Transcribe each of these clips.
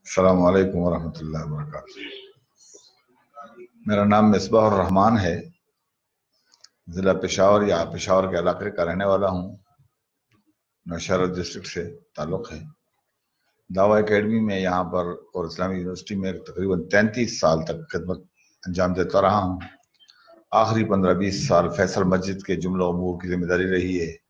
السلام علیکم ورحمۃ اللہ وبرکاتہ۔ میرا نام مصباح الرحمان ہے، ضلع پشاور یا پشاور کے علاقے کا رہنے والا ہوں۔ نوشہرہ ڈسٹرکٹ سے تعلق ہے۔ دعوہ اکیڈمی میں یہاں پر اور اسلامی یونیورسٹی میں تقریباً 33 سال تک خدمت انجام دیتا رہا ہوں۔ آخری 15-20 سال فیصل مسجد کے جملہ امور کی ذمہ داری رہی ہے،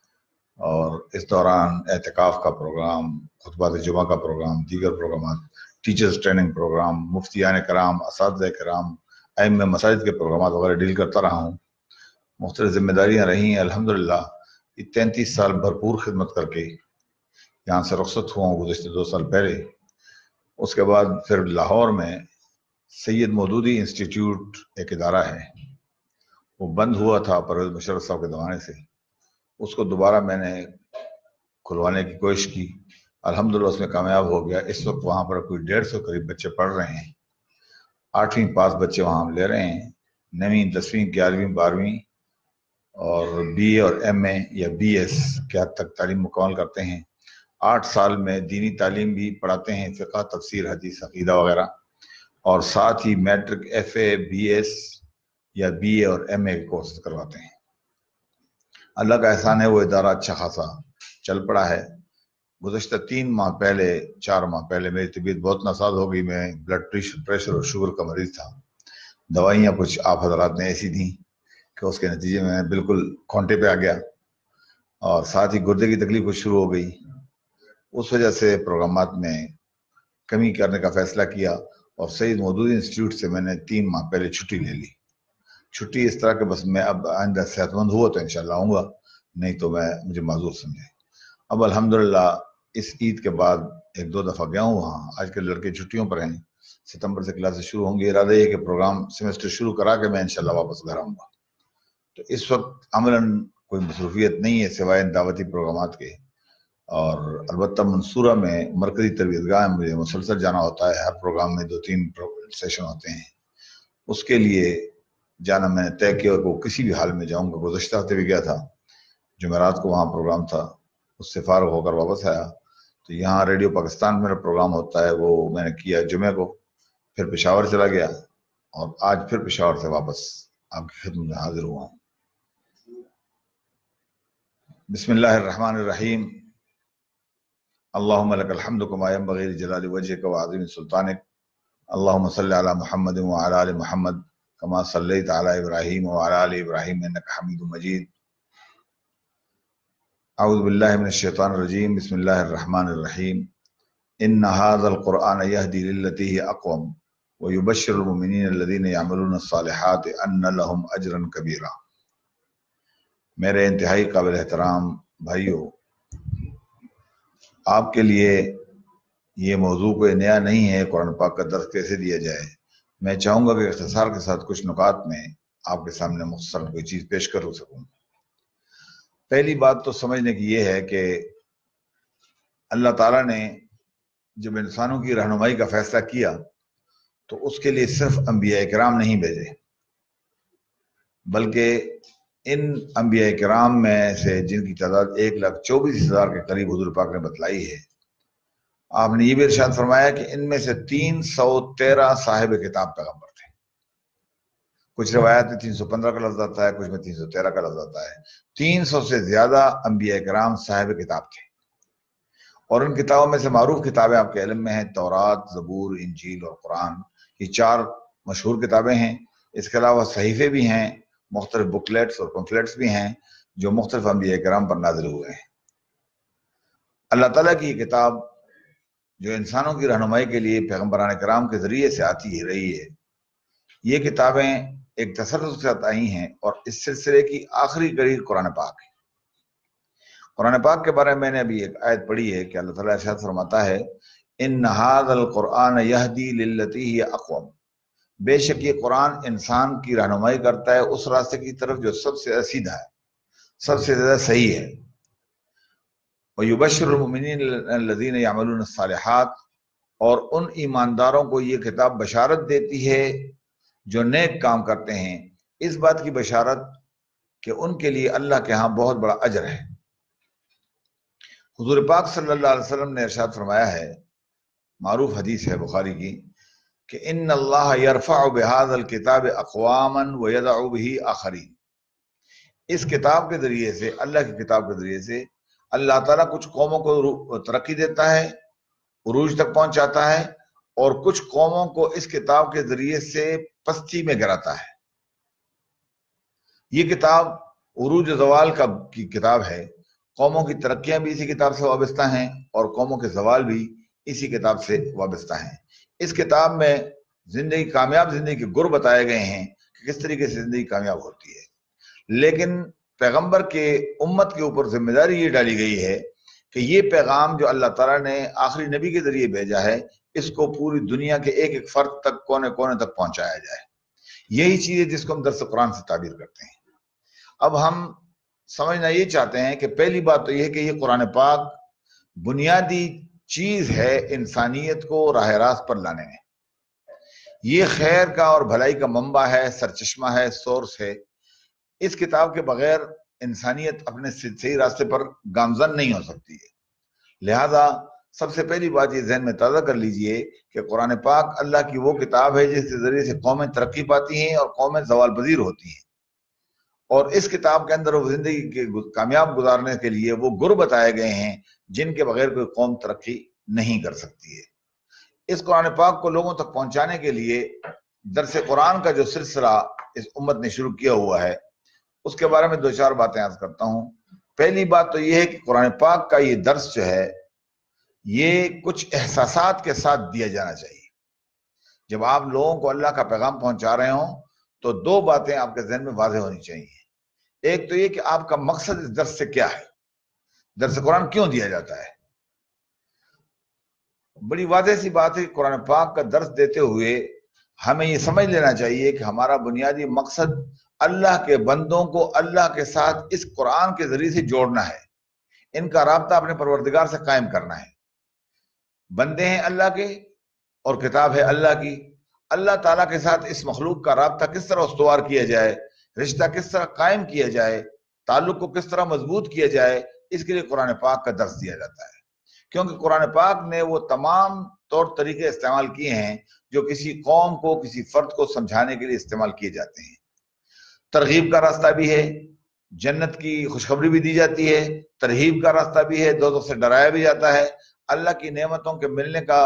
اور اس دوران اعتکاف کا پروگرام، خطبات جمعہ کا پروگرام، دیگر پروگرامات، ٹیچرز ٹریننگ پروگرام، مفتیان کرام، اساتذہ کرام، ائمہ مساجد کے پروگرامات وغیرہ ڈیل کرتا رہا ہوں۔ مختلف ذمہ داریاں رہی ہیں۔ الحمدللہ یہ 33 سال بھرپور خدمت کر کے یہاں سے رخصت ہوا ہوں گزشتہ 2 سال پہلے۔ اس کے بعد پھر لاہور میں سید مودودی انسٹیٹیوٹ ایک ادارہ ہے، وہ بند ہوا تھا پرویز مشرف صاحب کے زمانے سے۔ اس کو دوبارہ میں نے کھلوانے کی کوشش کی، الحمدللہ اس میں کامیاب ہو گیا۔ اس وقت وہاں پر کوئی 150 قریب بچے پڑھ رہے ہیں۔ 8ویں پاس بچے وہاں ہم لے رہے ہیں، 9ویں 10ویں 11ویں 12ویں اور بی اے اور ایم اے یا بی ایس کے حد تک تعلیم مکمل کرتے ہیں۔ 8 سال میں دینی تعلیم بھی پڑھاتے ہیں، فقہ، تفسیر، حدیث، عقیدہ وغیرہ، اور ساتھ ہی matric, F A, B S یا بی اے اور ایم اے کورس کرواتے ہیں۔ اللہ کا احسان ہے، وہ ادارہ اچھا خاصا چل پڑا ہے۔ گزشتہ 3 ماہ پہلے 4 ماہ پہلے میری طبیعت بہت ناساز ہو گئی۔ میں بلڈ پریشر اور شوگر کا مریض تھا۔ دوائیاں کچھ آپ حضرات نے ایسی دیں کہ اس کے نتیجے میں بالکل کھونٹے پہ آ گیا، اور ساتھ ہی گردے کی تکلیف کچھ شروع ہو گئی۔ اس وجہ سے پروگرامات میں کمی کرنے کا فیصلہ کیا، اور سید مودودی انسٹیٹیوٹ سے میں نے 3 ماہ پہلے چھٹی لے لی۔ چھٹی اس طرح کہ بس میں اب آئندہ صحت مند ہوا تو انشاءاللہ آؤں گا، نہیں تو مجھے معذور سمجھے۔ اب الحمدللہ اس عید کے بعد 1-2 دفعہ گیا ہوں وہاں۔ آج کل لڑکے چھٹیوں پر ہیں، ستمبر سے کلاسز شروع ہوں گی۔ ارادہ یہ کہ پروگرام سیمسٹر شروع کرا کے میں انشاءاللہ واپس گھر آؤں گا۔ تو اس وقت عملاً کوئی مصروفیت نہیں ہے سوائے دعوتی پروگرامات کے، اور البتہ منصورہ میں مرکزی تربیت گاہ میں مجھے مسلسل جانا ہوتا ہے۔ ہر پروگرام میں 2-3 سیشن ہوتے ہیں، اس کے لیے جانا میں نے طے کیا، وہ کسی بھی حال میں جاؤں گا۔ گزشتہ ہفتے بھی گیا تھا، جمعرات کو وہاں پروگرام تھا، اس سے فارغ ہو کر واپس آیا۔ تو یہاں ریڈیو پاکستان میں میرا پروگرام ہوتا ہے، وہ میں نے کیا جمعے کو، پھر پشاور چلا گیا، اور آج پھر پشاور سے واپس آپ کی خدمت میں حاضر ہوا ہوں۔ بسم اللہ الرحمن الرحیم۔ اللہم لک الحمد کما ینبغی لجلال وجہک وعظیم سلطانک۔ اللہم صلی علی محمد وعلی آل محمد کما صلیت علی ابراہیم وعلی آل ابراہیم انک حمید مجید۔ اعوذ باللہ من الشیطان الرجیم، بسم اللہ الرحمن الرحیم۔ ان ھذا القرآن یہدی للتی ہی اقوم ویبشر المؤمنین الذین یعملون الصالحات ان لہم اجرا کبیرا۔ میرے انتہائی قابل احترام بھائیوں، آپ کے لیے یہ موضوع کوئی نیا نہیں ہے، قرآن پاک کا درس کیسے دیا جائے۔ میں چاہوں گا کہ اختصار کے ساتھ کچھ نکات میں آپ کے سامنے مختصر کوئی چیز پیش کر سکوں۔ پہلی بات تو سمجھنے کی یہ ہے کہ اللہ تعالیٰ نے جب انسانوں کی رہنمائی کا فیصلہ کیا تو اس کے لیے صرف انبیاء کرام نہیں بھیجے، بلکہ ان انبیاء کرام میں سے جن کی تعداد 1,24,000 کے قریب حضور پاک نے بتلائی ہے، آپ نے یہ بھی ارشاد فرمایا کہ ان میں سے 313 صاحب کتاب پیغمبر تھے۔ کچھ روایات میں 315 کا لفظ آتا ہے، کچھ میں 313 کا لفظ آتا ہے۔ 300 سے زیادہ انبیاء کرام صاحب کتاب تھے، اور ان کتابوں میں سے معروف کتابیں آپ کے علم میں ہیں، تورات، زبور، انجیل اور قرآن۔ یہ 4 مشہور کتابیں ہیں۔ اس کے علاوہ صحیفے بھی ہیں، مختلف بکلیٹس اور پمفلیٹس بھی ہیں جو مختلف انبیاء کرام پر نازل ہوئے ہیں۔ اللہ تعالیٰ کی یہ کتاب جو انسانوں کی رہنمائی کے لیے پیغمبران کرام کے ذریعے سے آتی رہی ہے، یہ کتابیں ایک تسلسل کے ساتھ آئی ہیں، اور اس سلسلے کی آخری کڑی قرآن پاک ہے۔ قرآن پاک کے بارے میں میں نے ابھی ایک آیت پڑھی ہے کہ اللہ تعالیٰ ارشاد فرماتا ہے، ان ھذا القرآن یہدی للتی ہی اقوم۔ بے شک یہ قرآن انسان کی رہنمائی کرتا ہے اس راستے کی طرف جو سب سے سیدھا ہے، سب سے زیادہ صحیح ہے۔ وَيُبَشِّرُ الْمُؤْمِنِينَ الَّذِينَ يَعْمَلُونَ الصَّالِحَاتِ، اور ان ایمانداروں کو یہ کتاب بشارت دیتی ہے جو نیک کام کرتے ہیں، اس بات کی بشارت کہ ان کے لیے اللہ کے ہاں بہت بڑا اجر ہے۔ حضور پاک صلی اللہ علیہ وسلم نے ارشاد فرمایا ہے معروف حدیث ہے بخاری کی کہ ان اللہ یرفع بہذا الکتاب اقواما ویضع بہ آخرین، اس کتاب کے ذریعے سے، اللہ کی کتاب کے ذریعے سے اللہ تعالیٰ کچھ قوموں کو ترقی دیتا ہے، عروج تک پہنچاتا ہے، اور کچھ قوموں کو اس کتاب کے ذریعے سے پستی میں گراتا ہے۔ یہ کتاب عروج و زوال کی کتاب ہے، قوموں کی ترقیاں بھی اسی کتاب سے وابستہ ہیں اور قوموں کے زوال بھی اسی کتاب سے وابستہ ہیں۔ اس کتاب میں کامیاب زندگی کے گر بتائے گئے ہیں کہ کس طریقے سے زندگی کامیاب ہوتی ہے، لیکن پیغمبر کے امت کے اوپر ذمہ داری یہ ڈالی گئی ہے کہ یہ پیغام جو اللہ تعالیٰ نے آخری نبی کے ذریعے بھیجا ہے، اس کو پوری دنیا کے ایک ایک فرد تک، کونے کونے تک پہنچایا جائے۔ یہی چیز ہے جس کو ہم درس قرآن سے تعبیر کرتے ہیں۔ اب ہم سمجھنا یہ چاہتے ہیں کہ پہلی بات تو یہ ہے کہ یہ قرآن پاک بنیادی چیز ہے انسانیت کو راہ راست پر لانے میں۔ یہ خیر کا اور بھلائی کا منبع ہے، سرچشمہ ہے، سورس ہے۔ اس کتاب کے بغیر انسانیت اپنے صحیح راستے پر گامزن نہیں ہو سکتی ہے۔ لہذا سب سے پہلی بات یہ ذہن میں تازہ کر لیجئے کہ قرآن پاک اللہ کی وہ کتاب ہے جس کے ذریعے سے قومیں ترقی پاتی ہیں اور قومیں زوال پذیر ہوتی ہیں، اور اس کتاب کے اندر وہ زندگی کے کامیاب گزارنے کے لیے وہ گر بتائے گئے ہیں جن کے بغیر کوئی قوم ترقی نہیں کر سکتی ہے۔ اس قرآن پاک کو لوگوں تک پہنچانے کے لیے درس قرآن کا جو سلسلہ اس امت نے شروع کیا ہوا ہے، اس کے بارے میں دو چار باتیں عرض کرتا ہوں۔ پہلی بات تو یہ ہے کہ قرآن پاک کا یہ درس جو ہے یہ کچھ احساسات کے ساتھ دیا جانا چاہیے۔ جب آپ لوگوں کو اللہ کا پیغام پہنچا رہے ہوں تو دو باتیں آپ کے ذہن میں واضح ہونی چاہیے۔ ایک تو یہ کہ آپ کا مقصد اس درس سے کیا ہے، درس قرآن کیوں دیا جاتا ہے۔ بڑی واضح سی بات ہے کہ قرآن پاک کا درس دیتے ہوئے ہمیں یہ سمجھ لینا چاہیے کہ ہمارا بنیادی مقصد اللہ کے بندوں کو اللہ کے ساتھ اس قرآن کے ذریعے سے جوڑنا ہے، ان کا رابطہ اپنے پروردگار سے قائم کرنا ہے۔ بندے ہیں اللہ کے اور کتاب ہے اللہ کی۔ اللہ تعالیٰ کے ساتھ اس مخلوق کا رابطہ کس طرح استوار کیا جائے، رشتہ کس طرح قائم کیا جائے، تعلق کو کس طرح مضبوط کیا جائے، اس کے لیے قرآن پاک کا درس دیا جاتا ہے۔ کیونکہ قرآن پاک نے وہ تمام طور طریقے استعمال کیے ہیں جو کسی قوم کو، کسی فرد کو سمجھانے کے لیے استعمال کیے جاتے ہیں۔ ترغیب کا راستہ بھی ہے، جنت کی خوشخبری بھی دی جاتی ہے، ترہیب کا راستہ بھی ہے، دوزخ سے ڈرایا بھی جاتا ہے، اللہ کی نعمتوں کے ملنے کا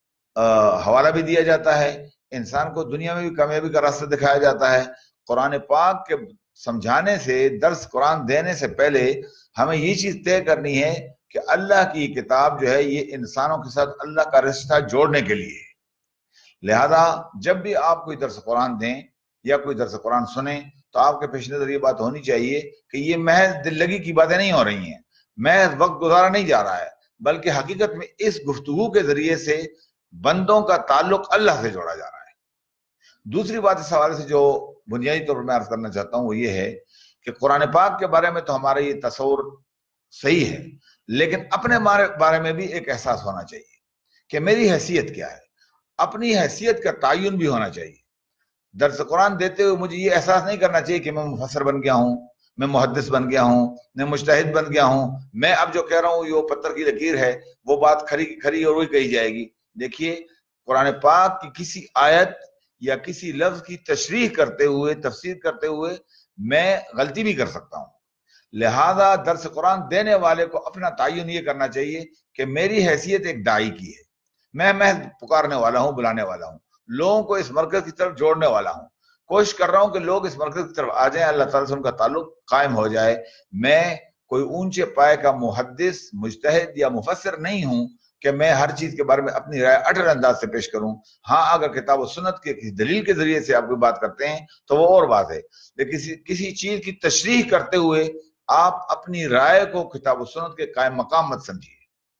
حوالہ بھی دیا جاتا ہے، انسان کو دنیا میں بھی کامیابی کا راستہ دکھایا جاتا ہے۔ قرآن پاک کے سمجھانے سے، درس قرآن دینے سے پہلے ہمیں یہ چیز طے کرنی ہے کہ اللہ کی کتاب جو ہے یہ انسانوں کے ساتھ اللہ کا رشتہ جوڑنے کے لیے ہے۔ لہذا جب بھی آپ کوئی درس قرآن دیں یا کوئی درس قرآن سنیں تو آپ کے پیش نظر یہ بات ہونی چاہیے کہ یہ محض دل لگی کی باتیں نہیں ہو رہی ہیں، محض وقت گزارا نہیں جا رہا ہے، بلکہ حقیقت میں اس گفتگو کے ذریعے سے بندوں کا تعلق اللہ سے جوڑا جا رہا ہے۔ دوسری بات اس حوالے سے جو بنیادی طور پر میں عرض کرنا چاہتا ہوں وہ یہ ہے کہ قرآن پاک کے بارے میں تو ہمارا یہ تصور صحیح ہے، لیکن اپنے بارے میں بھی ایک احساس ہونا چاہیے کہ میری حیثیت کیا ہے۔ اپنی حیثیت کا تعین بھی ہونا چاہیے۔ درس قرآن دیتے ہوئے مجھے یہ احساس نہیں کرنا چاہیے کہ میں مفسر بن گیا ہوں، میں محدث بن گیا ہوں، میں مجتہد بن گیا ہوں، میں اب جو کہہ رہا ہوں یہ پتھر کی لکیر ہے، وہ بات کھری اور وہی کہی جائے گی۔ دیکھیے، قرآن پاک کی کسی آیت یا کسی لفظ کی تشریح کرتے ہوئے، تفسیر کرتے ہوئے میں غلطی بھی کر سکتا ہوں۔ لہذا درس قرآن دینے والے کو اپنا تعین یہ کرنا چاہیے کہ میری حیثیت ایک داعی کی ہے، میں محض پکارنے والا ہوں، بلانے والا ہوں، لوگوں کو اس مرکز کی طرف جوڑنے والا ہوں، کوشش کر رہا ہوں کہ لوگ اس مرکز کی طرف آ جائیں، اللہ تعالیٰ سے ان کا تعلق قائم ہو جائے۔ میں کوئی اونچے پائے کا محدث، مجتہد یا مفسر نہیں ہوں کہ میں ہر چیز کے بارے میں اپنی رائے اٹل انداز سے پیش کروں۔ ہاں، اگر کتاب و سنت کے کسی دلیل کے ذریعے سے آپ کوئی بات کرتے ہیں تو وہ اور بات ہے، لیکن کسی چیز کی تشریح کرتے ہوئے آپ اپنی رائے کو کتاب و سنت کے قائم مقام مت سمجھیے۔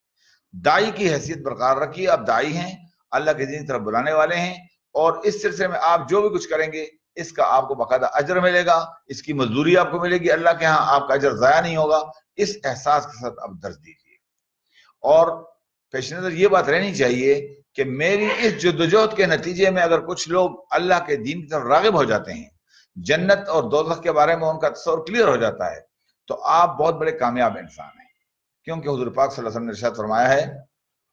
داعی کی حیثیت برقرار رکھیے، آپ داعی ہیں، اللہ کے دین کی طرف بلانے والے ہیں، اور اس سلسلے میں آپ جو بھی کچھ کریں گے اس کا آپ کو باقاعدہ اجر ملے گا، اس کی مزدوری آپ کو ملے گی اللہ کے ہاں، آپ کا اجر ضائع نہیں ہوگا۔ اس احساس کے ساتھ آپ درس دیجیے، اور پیش نظر یہ بات رہنی چاہیے کہ میری اس جدوجہد کے نتیجے میں اگر کچھ لوگ اللہ کے دین کی طرف راغب ہو جاتے ہیں، جنت اور دوزخ کے بارے میں ان کا تصور کلیئر ہو جاتا ہے، تو آپ بہت بڑے کامیاب انسان ہیں۔ کیونکہ حضور پاک صلی اللہ علیہ وسلم نے ارشاد فرمایا ہے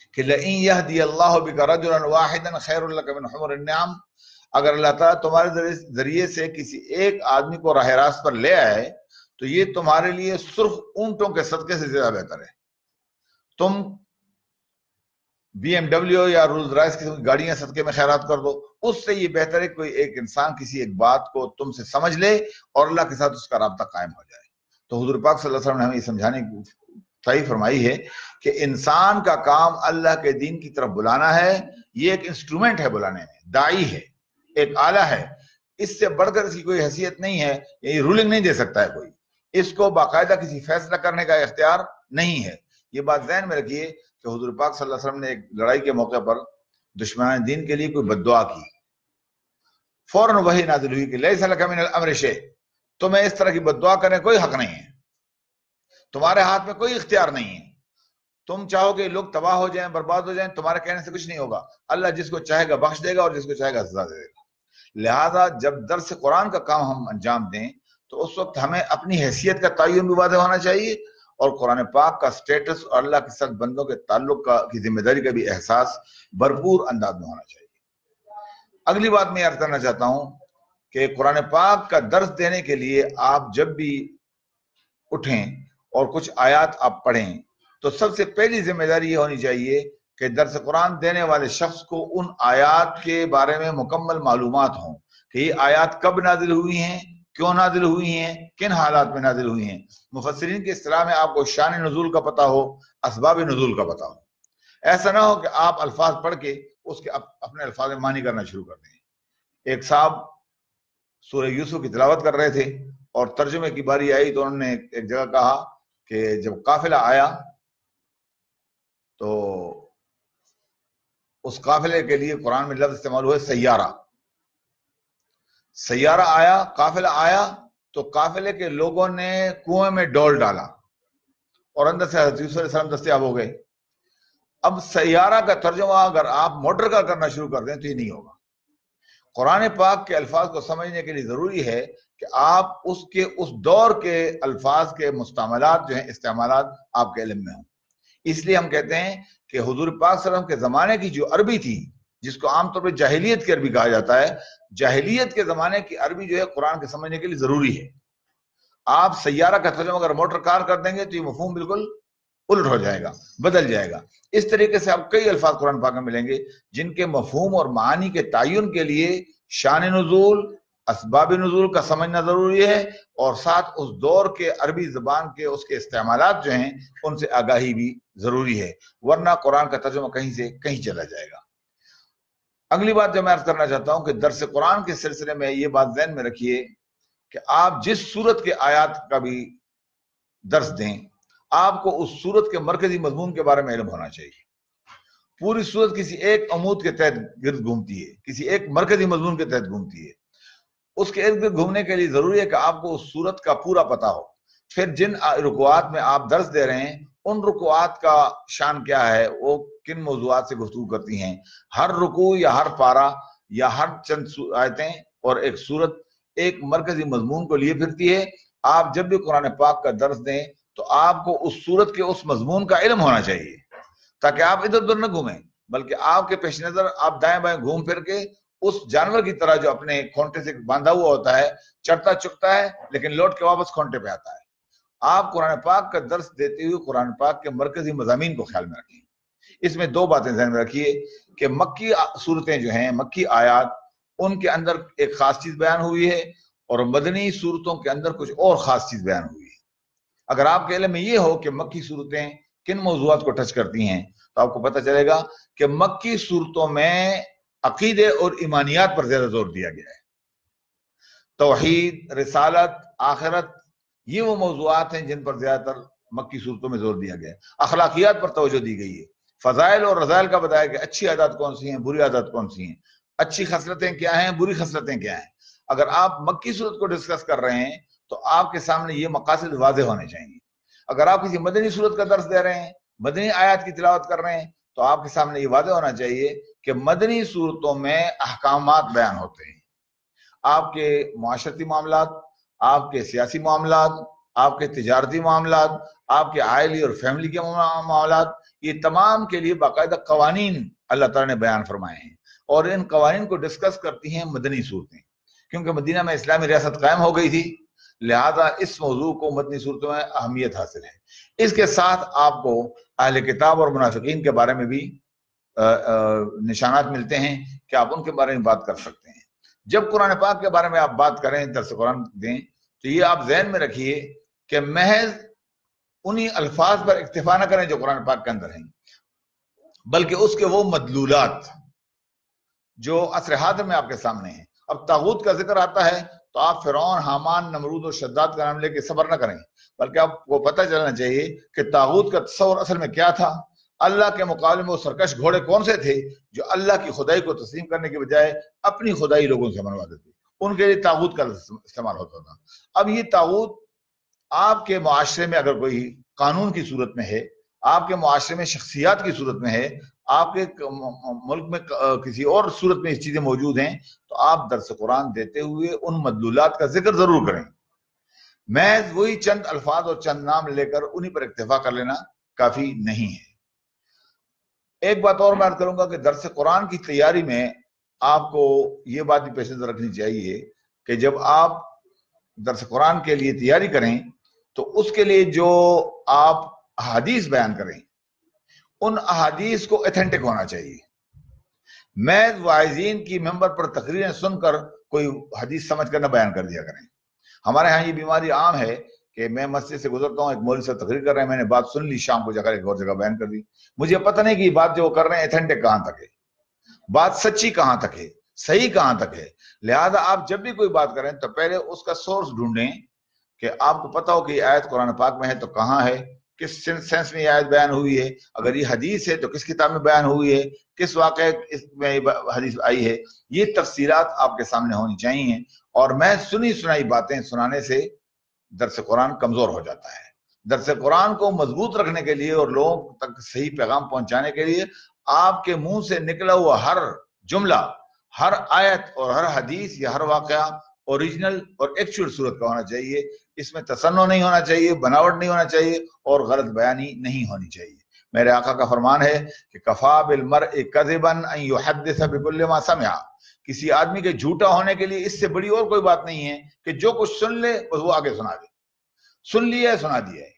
کہ لئن یہدی اللہ بک رجلا واحدا خیر لک من حمر النعم، اگر اللہ تعالیٰ تمہارے ذریعے سے کسی ایک آدمی کو راہ راست پر لے آئے تو یہ تمہارے لیے سرخ اونٹوں کے صدقے سے زیادہ بہتر ہے۔ تم بی ایم ڈبلیو یا رولز رائس کی گاڑیاں صدقے میں خیرات کر دو، اس سے یہ بہتر ہے کوئی ایک انسان کسی ایک بات کو تم سے سمجھ لے اور اللہ کے ساتھ اس کا رابطہ قائم ہو جائے۔ تو حضور پاک صلی اللہ علیہ وسلم نے ہمیں یہ سمجھانے کی صحیح فرمائی ہے کہ انسان کا کام اللہ کے دین کی طرف بلانا ہے، یہ ایک انسٹرومنٹ ہے بلانے میں، داعی ہے، ایک آلہ ہے، اس سے بڑھ کر اس کی کوئی حیثیت نہیں ہے، یہ رولنگ نہیں دے سکتا ہے کوئی، اس کو باقاعدہ کسی فیصلہ کرنے کا اختیار نہیں ہے۔ یہ بات ذہن میں رکھیے کہ حضور پاک صلی اللہ علیہ وسلم نے ایک لڑائی کے موقع پر دشمنان دین کے لیے کوئی بد دعا کی، فوراً وحی نازل ہوئی کہ لیس لک من الامر شیء، تمہیں اس طرح کی بد دعا کرنے کوئی حق نہیں ہے، تمہارے ہاتھ میں کوئی اختیار نہیں ہے، تم چاہو کہ لوگ تباہ ہو جائیں، برباد ہو جائیں، تمہارے کہنے سے کچھ نہیں ہوگا، اللہ جس کو چاہے گا بخش دے گا اور جس کو چاہے گا سزا دے گا۔ لہذا جب درس قرآن کا کام ہم انجام دیں تو اس وقت ہمیں اپنی حیثیت کا تعین بھی واضح ہونا چاہیے اور قرآن پاک کا سٹیٹس اور اللہ کے ساتھ بندوں کے تعلق کی ذمہ داری کا بھی احساس بھرپور انداز میں ہونا چاہیے۔ اگلی بات میں عرض کرنا چاہتا ہوں کہ قرآن پاک کا درس دینے کے لیے آپ جب بھی اٹھیں اور کچھ آیات آپ پڑھیں تو سب سے پہلی ذمہ داری یہ ہونی چاہیے کہ درس قرآن دینے والے شخص کو ان آیات کے بارے میں مکمل معلومات ہوں کہ یہ آیات کب نازل ہوئی ہیں، کیوں نازل ہوئی ہیں، کن حالات میں نازل ہوئی ہیں۔ مفسرین کی اصطلاح میں آپ کو شان نزول کا پتہ ہو، اسباب نزول کا پتہ ہو۔ ایسا نہ ہو کہ آپ الفاظ پڑھ کے اس کے اپنے الفاظ میں معنی کرنا شروع کر دیں۔ ایک صاحب سورہ یوسف کی تلاوت کر رہے تھے اور ترجمے کی باری آئی تو انہوں نے ایک جگہ کہا کہ جب قافلہ آیا تو اس قافلے کے لیے قرآن میں لفظ استعمال ہوئے سیارہ۔ سیارہ آیا، قافلہ آیا تو قافلے کے لوگوں نے کنویں میں ڈول ڈالا اور اندر سے حضرت یوسف علیہ السلام دستیاب ہو گئے۔ اب سیارہ کا ترجمہ اگر آپ موٹر کا کرنا شروع کر دیں تو یہ نہیں ہوگا۔ قرآن پاک کے الفاظ کو سمجھنے کے لیے ضروری ہے کہ آپ اس دور کے الفاظ کے مستعملات جو ہیں، استعمالات آپ کے علم میں ہوں۔ اس لیے ہم کہتے ہیں کہ حضور پاک صلی اللہ علیہ وسلم کے زمانے کی جو عربی تھی، جس کو عام طور پہ جاہلیت کی عربی کہا جاتا ہے، جاہلیت کے زمانے کی عربی جو ہے قرآن کے سمجھنے کے لیے ضروری ہے۔ آپ سیارہ کا ترجمہ اگر موٹر کار کر دیں گے تو یہ مفہوم بالکل الٹ ہو جائے گا، بدل جائے گا۔ اس طریقے سے آپ کئی الفاظ قرآن پاک میں ملیں گے جن کے مفہوم اور معانی کے تعین کے لیے شان نزول، اسباب نزول کا سمجھنا ضروری ہے اور ساتھ اس دور کے عربی زبان کے اس کے استعمالات جو ہیں ان سے آگاہی بھی ضروری ہے، ورنہ قرآن کا ترجمہ کہیں سے کہیں چلا جائے گا۔ اگلی بات جو میں عرض کرنا چاہتا ہوں کہ درس قرآن کے سلسلے میں یہ بات ذہن میں رکھیے کہ آپ جس سورت کے آیات کا بھی درس دیں، آپ کو اس سورت کے مرکزی مضمون کے بارے میں علم ہونا چاہیے۔ پوری سورت کسی ایک عمود کے تحت گرد گھومتی ہے، کسی ایک مرکزی مضمون کے تحت گھومتی ہے۔ اس کے ارد گرد گھومنے کے لیے ضروری ہے کہ آپ کو اس سورت کا پورا پتہ ہو۔ پھر جن رکوعات میں آپ درس دے رہے ہیں ان رکوعات کا شان کیا ہے، وہ کن موضوعات سے گفتگو کرتی ہیں۔ ہر رکوع یا ہر پارہ یا ہر چند آیتیں اور ایک سورت ایک مرکزی مضمون کو لیے پھرتی ہے۔ آپ جب بھی قرآن پاک کا درس دیں تو آپ کو اس سورت کے اس مضمون کا علم ہونا چاہیے تاکہ آپ ادھر ادھر نہ گھومیں، بلکہ آپ کے پیش نظر آپ دائیں بائیں گھوم پھر کے اس جانور کی طرح جو اپنے کھونٹے سے باندھا ہوا ہوتا ہے، چڑھتا چکتا ہے لیکن لوٹ کے واپس کھونٹے پہ آتا ہے۔ آپ قرآن پاک کا درس دیتے ہوئے قرآن پاک کے مرکزی مضامین کو خیال میں رکھیں۔ اس میں دو باتیں ذہن میں رکھیے کہ مکی صورتیں جو ہیں، مکی آیات، ان کے اندر ایک خاص چیز بیان ہوئی ہے اور مدنی صورتوں کے اندر کچھ اور خاص چیز بیان ہوئی ہے۔ اگر آپ کے علم میں یہ ہو کہ مکی صورتیں کن موضوعات کو ٹچ کرتی ہیں تو آپ کو پتہ چلے گا کہ مکی صورتوں میں عقیدے اور ایمانیات پر زیادہ زور دیا گیا ہے۔ توحید، رسالت، آخرت، یہ وہ موضوعات ہیں جن پر زیادہ تر مکی صورتوں میں زور دیا گیا ہے۔ اخلاقیات پر توجہ دی گئی ہے، فضائل اور رذائل کا بتایا کہ اچھی عادات کون سی ہیں، بری عادات کون سی ہیں، اچھی خصلتیں کیا ہیں، بری خصلتیں کیا ہیں۔ اگر آپ مکی صورت کو ڈسکس کر رہے ہیں تو آپ کے سامنے یہ مقاصد واضح ہونے چاہیے۔ اگر آپ کسی مدنی صورت کا درس دے رہے ہیں، مدنی آیات کی تلاوت کر رہے ہیں تو آپ کے سامنے یہ واضح ہونا چاہیے کہ مدنی صورتوں میں احکامات بیان ہوتے ہیں۔ آپ کے معاشرتی معاملات، آپ کے سیاسی معاملات، آپ کے تجارتی معاملات، آپ کے عائلی اور فیملی کے معاملات، یہ تمام کے لیے باقاعدہ قوانین اللہ تعالیٰ نے بیان فرمائے ہیں، اور ان قوانین کو ڈسکس کرتی ہیں مدنی صورتیں، کیونکہ مدینہ میں اسلامی ریاست قائم ہو گئی تھی، لہذا اس موضوع کو مدنی صورتوں میں اہمیت حاصل ہے۔ اس کے ساتھ آپ کو اہل کتاب اور منافقین کے بارے میں بھی نشانات ملتے ہیں کہ آپ ان کے بارے میں بات کر سکتے ہیں۔ جب قرآن پاک کے بارے میں آپ بات کریں، درس قرآن دیں، تو یہ آپ ذہن میں رکھیے کہ محض انہی الفاظ پر اکتفا نہ کریں جو قرآن پاک کے اندر ہیں، بلکہ اس کے وہ مدلولات جو عصر حاضر میں آپ کے سامنے ہیں۔ اب طاغوت کا ذکر آتا ہے تو آپ فرعون، حامان، نمرود اور شداد کا نام لے کے صبر نہ کریں، بلکہ آپ کو پتہ چلنا چاہیے کہ طاغوت کا تصور اصل میں کیا تھا۔ اللہ کے مقابلے میں وہ سرکش گھوڑے کون سے تھے جو اللہ کی خدائی کو تسلیم کرنے کے بجائے اپنی خدائی لوگوں سے منواتے تھے، ان کے لیے طاغوت کا استعمال ہوتا تھا۔ اب یہ طاغوت آپ کے معاشرے میں اگر کوئی قانون کی صورت میں ہے، آپ کے معاشرے میں شخصیات کی صورت میں ہے، آپ کے ملک میں کسی اور صورت میں یہ چیزیں موجود ہیں، تو آپ درس قرآن دیتے ہوئے ان مدلولات کا ذکر ضرور کریں۔ محض وہی چند الفاظ اور چند نام لے کر انہی پر اکتفا کر لینا کافی نہیں ہے۔ ایک بات اور میں عرض کروں گا کہ درس قرآن کی تیاری میں آپ کو یہ بات بھی پیش نظر رکھنی چاہیے کہ جب آپ درس قرآن کے لیے تیاری کریں تو اس کے لیے جو آپ احادیث بیان کریں، ان احادیث کو ایتھنٹک ہونا چاہیے۔ محض واعظین کی ممبر پر تقریریں سن کر کوئی حدیث سمجھ کر نہ بیان کر دیا کریں۔ ہمارے ہاں یہ بیماری عام ہے کہ میں مسجد سے گزرتا ہوں، ایک مولوی سے تقریر کر رہے ہیں، میں نے بات سن لی، شام کو جا کر ایک اور جگہ بیان کر دی، مجھے پتہ نہیں کہ یہ بات جو وہ کر رہے ہیں ایتھنٹک کہاں تک ہے، بات سچی کہاں تک ہے، صحیح کہاں تک ہے۔ لہذا آپ جب بھی کوئی بات کریں تو پہلے اس کا سورس ڈھونڈیں کہ آپ کو پتہ ہو کہ یہ آیت قرآن پاک میں ہے تو کہاں ہے، کس سینس میں یہ آیت بیان ہوئی ہے، اگر یہ حدیث ہے تو کس کتاب میں بیان ہوئی ہے، کس واقعے میں یہ حدیث آئی ہے۔ یہ تفصیلات آپ کے سامنے ہونی چاہیے، اور میں سنی سنائی باتیں سنانے سے درس قرآن کمزور ہو جاتا ہے۔ درس قرآن کو مضبوط رکھنے کے لیے اور لوگوں تک صحیح پیغام پہنچانے کے لیے آپ کے منہ سے نکلا ہوا ہر جملہ، ہر آیت اور ہر حدیث یا ہر واقعہ اوریجنل اور ایکچوئل صورت کا ہونا چاہیے۔ اس میں تصنع نہیں ہونا چاہیے، بناوٹ نہیں ہونا چاہیے، اور غلط بیانی نہیں ہونی چاہیے۔ میرے آقا کا فرمان ہے کہ کفا بالمرء کذبا ان یحدث بکل ما سمع، کسی آدمی کے جھوٹا ہونے کے لیے اس سے بڑی اور کوئی بات نہیں ہے کہ جو کچھ سن لے بس وہ آگے سنا دے، سن لیا ہے سنا دیا ہے۔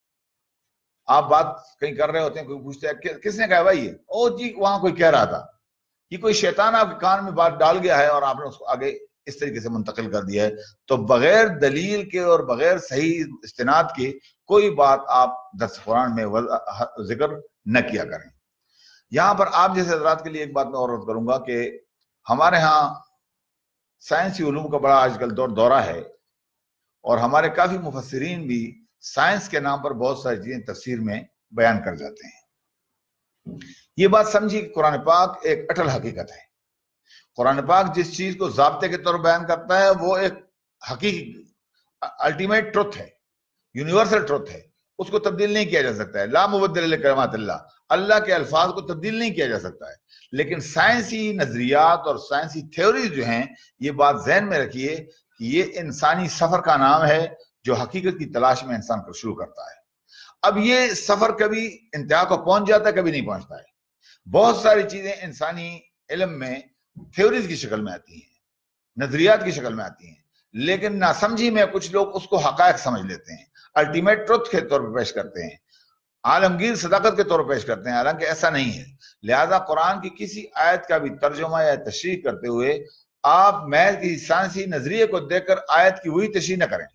آپ بات کہیں کر رہے ہوتے ہیں، کوئی پوچھتا ہے کس نے کہا بھائی یہ، او جی وہاں کوئی کہہ رہا تھا، یہ کوئی شیطان آپ کے کان میں بات ڈال گیا ہے اور آپ نے اس کو آگے اس طریقے سے منتقل کر دیا ہے۔ تو بغیر دلیل کے اور بغیر صحیح استناد کے کوئی بات آپ درس قرآن میں ذکر نہ کیا کریں۔ یہاں پر آپ جیسے حضرات کے لیے ایک بات میں اور عرض کروں گا کہ ہمارے ہاں سائنسی علوم کا بڑا آج کل دورہ ہے، اور ہمارے کافی مفسرین بھی سائنس کے نام پر بہت ساری چیزیں تفسیر میں بیان کر جاتے ہیں۔ یہ بات سمجھی کہ قرآن پاک ایک اٹل حقیقت ہے۔ قرآن پاک جس چیز کو ضابطے کے طور بیان کرتا ہے وہ ایک حقیقی الٹیمیٹ ٹروتھ ہے، یونیورسل ٹروتھ ہے، اس کو تبدیل نہیں کیا جا سکتا ہے۔ لا مبدل لکلمات اللہ، اللہ کے الفاظ کو تبدیل نہیں کیا جا سکتا ہے۔ لیکن سائنسی نظریات اور سائنسی تھیوریز جو ہیں، یہ بات ذہن میں رکھیے کہ یہ انسانی سفر کا نام ہے جو حقیقت کی تلاش میں انسان کو شروع کرتا ہے۔ اب یہ سفر کبھی انتہا کو پہنچ جاتا ہے، کبھی نہیں پہنچتا ہے۔ بہت ساری چیزیں انسانی علم میں تھیوریز کی شکل میں آتی ہیں، نظریات کی شکل میں آتی ہیں، لیکن ناسمجھی میں کچھ لوگ اس کو حقائق سمجھ لیتے ہیں، الٹیمیٹ ٹروتھ کے طور پر پیش کرتے ہیں، عالمگیر صداقت کے طور پر پیش کرتے ہیں، حالانکہ ایسا نہیں ہے۔ لہذا قرآن کی کسی آیت کا بھی ترجمہ یا تشریح کرتے ہوئے آپ محض کسی سائنسی نظریے کو دیکھ کر آیت کی وہی تشریح نہ کریں،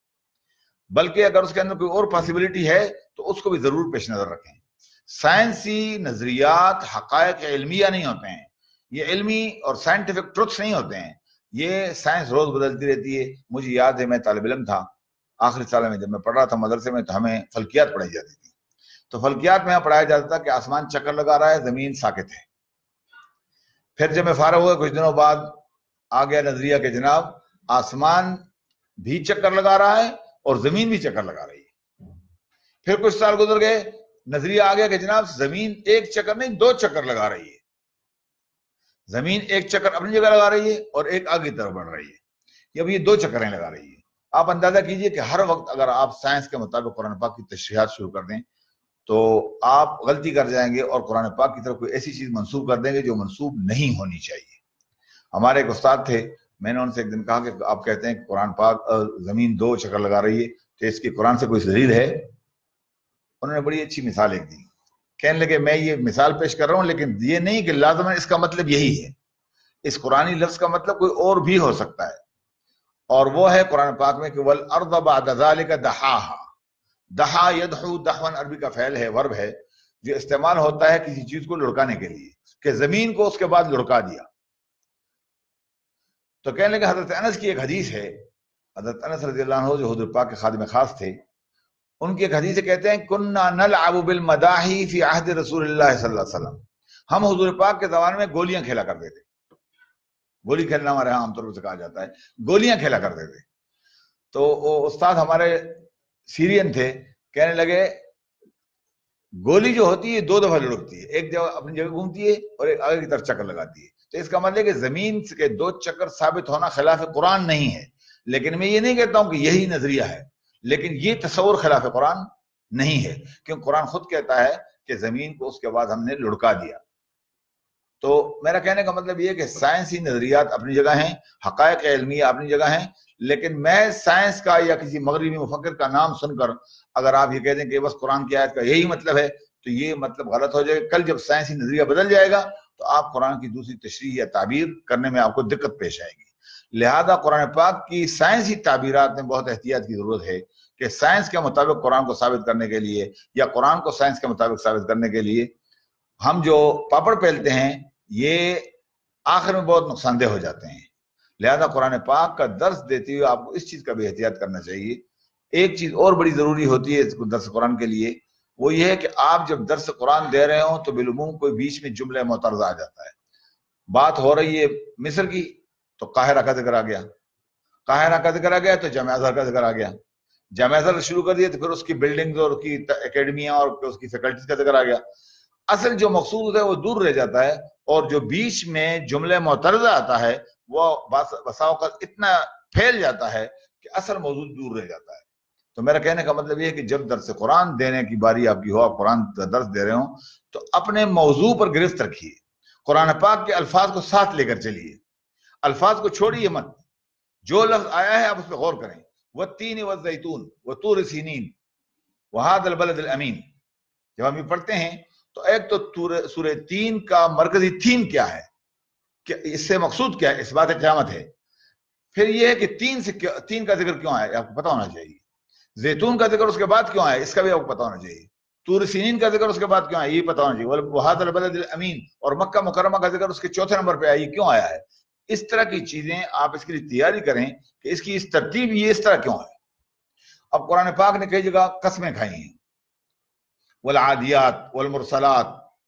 بلکہ اگر اس کے اندر کوئی اور پاسبلٹی ہے تو اس کو بھی ضرور پیش نظر رکھیں۔ سائنسی نظریات حقائق علمیہ نہیں ہوتے ہیں، یہ علمی اور سائنٹیفک ٹروتھس نہیں ہوتے ہیں، یہ سائنس روز بدلتی رہتی ہے۔ مجھے یاد ہے میں طالب علم تھا، آخری سال میں جب میں پڑھ رہا تھا مدرسے میں، تو ہمیں فلکیات پڑھائی جاتی تھی۔ تو فلکیات میں پڑھایا جاتا تھا کہ آسمان چکر لگا رہا ہے، زمین ساکت ہے۔ پھر جب میں فارغ ہوا کچھ دنوں بعد آ گیا نظریہ کہ جناب آسمان بھی چکر لگا رہا ہے اور زمین بھی چکر لگا رہی ہے۔ پھر کچھ سال گزر گئے، نظریہ آ گیا کہ جناب زمین ایک چکر نہیں 2 چکر لگا رہی ہے، زمین ایک چکر اپنی جگہ لگا رہی ہے اور ایک آگے طرف بڑھ رہی ہے، اب یہ 2 چکریں لگا رہی ہے۔ آپ اندازہ کیجئے کہ ہر وقت اگر آپ سائنس کے مطابق قرآن پاک کی تشریحات شروع کر دیں تو آپ غلطی کر جائیں گے اور قرآن پاک کی طرف کوئی ایسی چیز منسوب کر دیں گے جو منسوب نہیں ہونی چاہیے۔ ہمارے ایک استاد تھے، میں نے ان سے ایک دن کہا کہ آپ کہتے ہیں کہ قرآن پاک زمین 2 چکر لگا رہی ہے، تو اس کی قرآن سے کوئی دلیل ہے؟ انہوں نے بڑی اچھی مثال ایک دی، کہنے لگے میں یہ مثال پیش کر رہا ہوں لیکن یہ نہیں کہ لازماً اس کا مطلب یہی ہے، اس قرآنی لفظ کا مطلب کوئی اور بھی ہو سکتا ہے، اور وہ ہے قرآن پاک میں کہ وَالْأَرْضَ بَعْدَ ذَلِكَ دَحَاهَا۔ دہا یدحو، دحون عربی کا فعل ہے، ورب ہے، جو استعمال ہوتا ہے کسی چیز کو لڑکانے کے لیے، کہ زمین کو اس کے بعد لڑکا دیا۔ تو کہنے لگے حضرت انس کی ایک حدیث ہے، حضرت انس رضی اللہ عنہ جو حضور پاک کے خادم خاص تھے، ان کی ایک حدیث سے کہتے ہیں کننا نلعب بالمداحی فی عہد رسول اللہ صلی اللہ علیہ وسلم، ہم حضور پاک کے زمانے میں گولیاں کھیلا کرتے تھے۔ گولی کھیلنا ہمارے ہاں عام طور سے کہا جاتا ہے، گولیاں کھیلا کرتے تھے۔ تو وہ استاد ہمارے سیرین تھے، کہنے لگے گولی جو ہوتی ہے 2 دفعہ لڑکتی ہے، ایک جگہ اپنی جگہ گھومتی ہے اور ایک آگے کی طرف چکر لگاتی ہے، تو اس کا مطلب ہے کہ زمین کے 2 چکر ثابت ہونا خلاف قرآن نہیں ہے، لیکن میں یہ نہیں کہتا ہوں کہ یہی نظریہ ہے، لیکن یہ تصور خلاف قرآن نہیں ہے، کیونکہ قرآن خود کہتا ہے کہ زمین کو اس کے بعد ہم نے لڑکا دیا۔ تو میرا کہنے کا مطلب یہ کہ سائنسی نظریات اپنی جگہ ہیں، حقائق علمیہ اپنی جگہ ہیں، لیکن میں سائنس کا یا کسی مغربی مفکر کا نام سن کر اگر آپ یہ کہہ دیں کہ بس قرآن کی آیت کا یہی مطلب ہے تو یہ مطلب غلط ہو جائے گا۔ کل جب سائنسی نظریہ بدل جائے گا تو آپ قرآن کی دوسری تشریح یا تعبیر کرنے میں آپ کو دقت پیش آئے گی۔ لہذا قرآن پاک کی سائنسی تعبیرات میں بہت احتیاط کی ضرورت ہے کہ سائنس کے مطابق قرآن کو ثابت کرنے کے لیے یا قرآن کو سائنس کے مطابق ثابت کرنے کے لیے ہم جو پاپڑ پھیلتے ہیں یہ آخر میں بہت نقصان دہ ہو جاتے ہیں۔ لہذا قرآن پاک کا درس دیتے ہوئے آپ کو اس چیز کا بھی احتیاط کرنا چاہیے۔ ایک چیز اور بڑی ضروری ہوتی ہے درس قرآن کے لیے، وہ یہ ہے کہ آپ جب درس قرآن دے رہے ہوں تو بالعموم کوئی بیچ میں جملہ معترضہ آ جاتا ہے۔ بات ہو رہی ہے مصر کی تو قاہرہ کا ذکر آ گیا، قاہرہ کا ذکر آ گیا تو جامعہ ازہر کا ذکر آ گیا، جامعہ ازہر شروع کر دیا تو پھر اس کی بلڈنگز اور اس کی اکیڈمیاں اور اس کی فیکلٹیز کا ذکر آ گیا۔ اصل جو مقصود ہے وہ دور رہ جاتا ہے، اور جو بیچ میں جملہ معترضہ آتا ہے وہ بسا اوقات اتنا پھیل جاتا ہے کہ اصل موضوع دور رہ جاتا ہے۔ تو میرا کہنے کا مطلب یہ ہے کہ جب درس قرآن دینے کی باری آپ کی ہو، آپ قرآن درس دے رہے ہوں تو اپنے موضوع پر گرفت رکھیے، قرآن پاک کے الفاظ کو ساتھ لے کر چلیے، الفاظ کو چھوڑیے مت، جو لفظ آیا ہے آپ اس پہ غور کریں۔ والتین والزیتون وطور سینین وہذا البلد الامین، جب ہم یہ پڑھتے ہیں تو ایک تو سورہ 3 کا مرکزی تھیم کیا ہے، کہ اس سے مقصود کیا ہے، اس بات قیامت ہے۔ پھر یہ ہے کہ 3 کا ذکر کیوں آیا آپ کو پتا ہونا چاہیے، زیتون کا ذکر اس کے بعد کیوں آیا اس کا بھی آپ کو پتا ہونا چاہیے، طور سینین کا ذکر اس کے بعد کیوں آیا یہ پتا ہونا چاہیے، وہذا البلد الامین، اور مکہ مکرمہ کا ذکر اس کے 4تھے نمبر پہ آیا، یہ کیوں آیا ہے۔ اس طرح کی چیزیں آپ اس کے لیے تیاری کریں کہ اس کی اس ترتیب یہ اس طرح کیوں ہے۔ اب قرآن پاک نے کئی جگہ قسمیں کھائی ہیں، والعادیات والمرسلات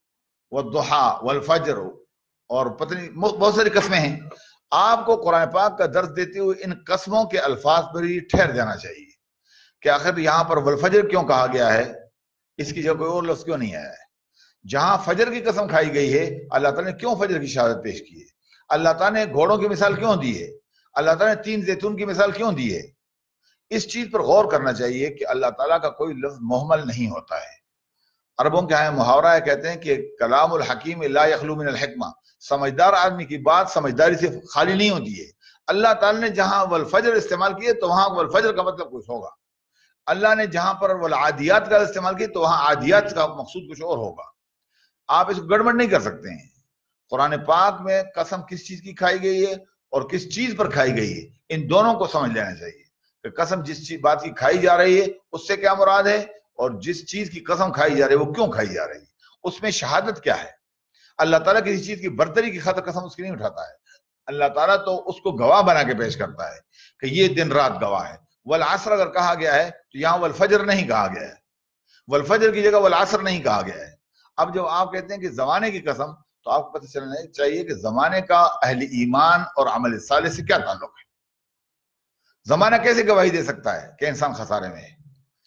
والضحا والفجر، اور پتہ نہیں بہت ساری قسمیں ہیں۔ آپ کو قرآن پاک کا درس دیتے ہوئے ان قسموں کے الفاظ پر ہی ٹھہر جانا چاہیے کہ آخر یہاں پر والفجر کیوں کہا گیا ہے، اس کی جگہ کوئی اور لفظ کیوں نہیں آیا ہے۔ جہاں فجر کی قسم کھائی گئی ہے اللہ تعالیٰ نے کیوں فجر کی شہادت پیش کی ہے، اللہ تعالیٰ نے گھوڑوں کی مثال کیوں دی ہے، اللہ تعالیٰ نے 3 زیتون کی مثال کیوں دی ہے۔ اس چیز پر غور کرنا چاہیے کہ اللہ تعالیٰ کا کوئی لفظ مہمل نہیں ہوتا ہے۔ عربوں کے یہاں محاورہ ہے، کہتے ہیں کہ کلام الحکیم لا یخلو من الحکمہ، سمجھدار آدمی کی بات سمجھداری سے خالی نہیں ہوتی ہے۔ اللہ تعالیٰ نے جہاں والفجر استعمال کیے تو وہاں والفجر کا مطلب کچھ ہوگا، اللہ نے جہاں پر والعادیات کا استعمال کیا تو وہاں عادیات کا مقصود کچھ اور ہوگا۔ آپ اس کو گڑبڑ نہیں کر سکتے ہیں۔ قرآن پاک میں قسم کس چیز کی کھائی گئی ہے اور کس چیز پر کھائی گئی ہے، ان دونوں کو سمجھ لینا چاہیے کہ قسم جس بات کی کھائی جا رہی ہے اس سے کیا مراد ہے، اور جس چیز کی قسم کھائی جا رہی ہے وہ کیوں کھائی جا رہی ہے، اس میں شہادت کیا ہے۔ اللہ تعالیٰ کسی چیز کی برتری کی خاطر قسم اس کی نہیں اٹھاتا ہے، اللہ تعالیٰ تو اس کو گواہ بنا کے پیش کرتا ہے کہ یہ دن رات گواہ ہے۔ والعصر اگر کہا گیا ہے تو یہاں والفجر نہیں کہا گیا ہے، والفجر کی جگہ والعصر نہیں کہا گیا ہے۔ اب جب آپ کہتے ہیں کہ زمانے کی قسم تو آپ کو پتہ چلنا چاہیے کہ زمانے کا اہل ایمان اور عمل صالح سے کیا تعلق ہے۔ زمانہ کیسے گواہی دے سکتا ہے کہ انسان خسارے میں ہے؟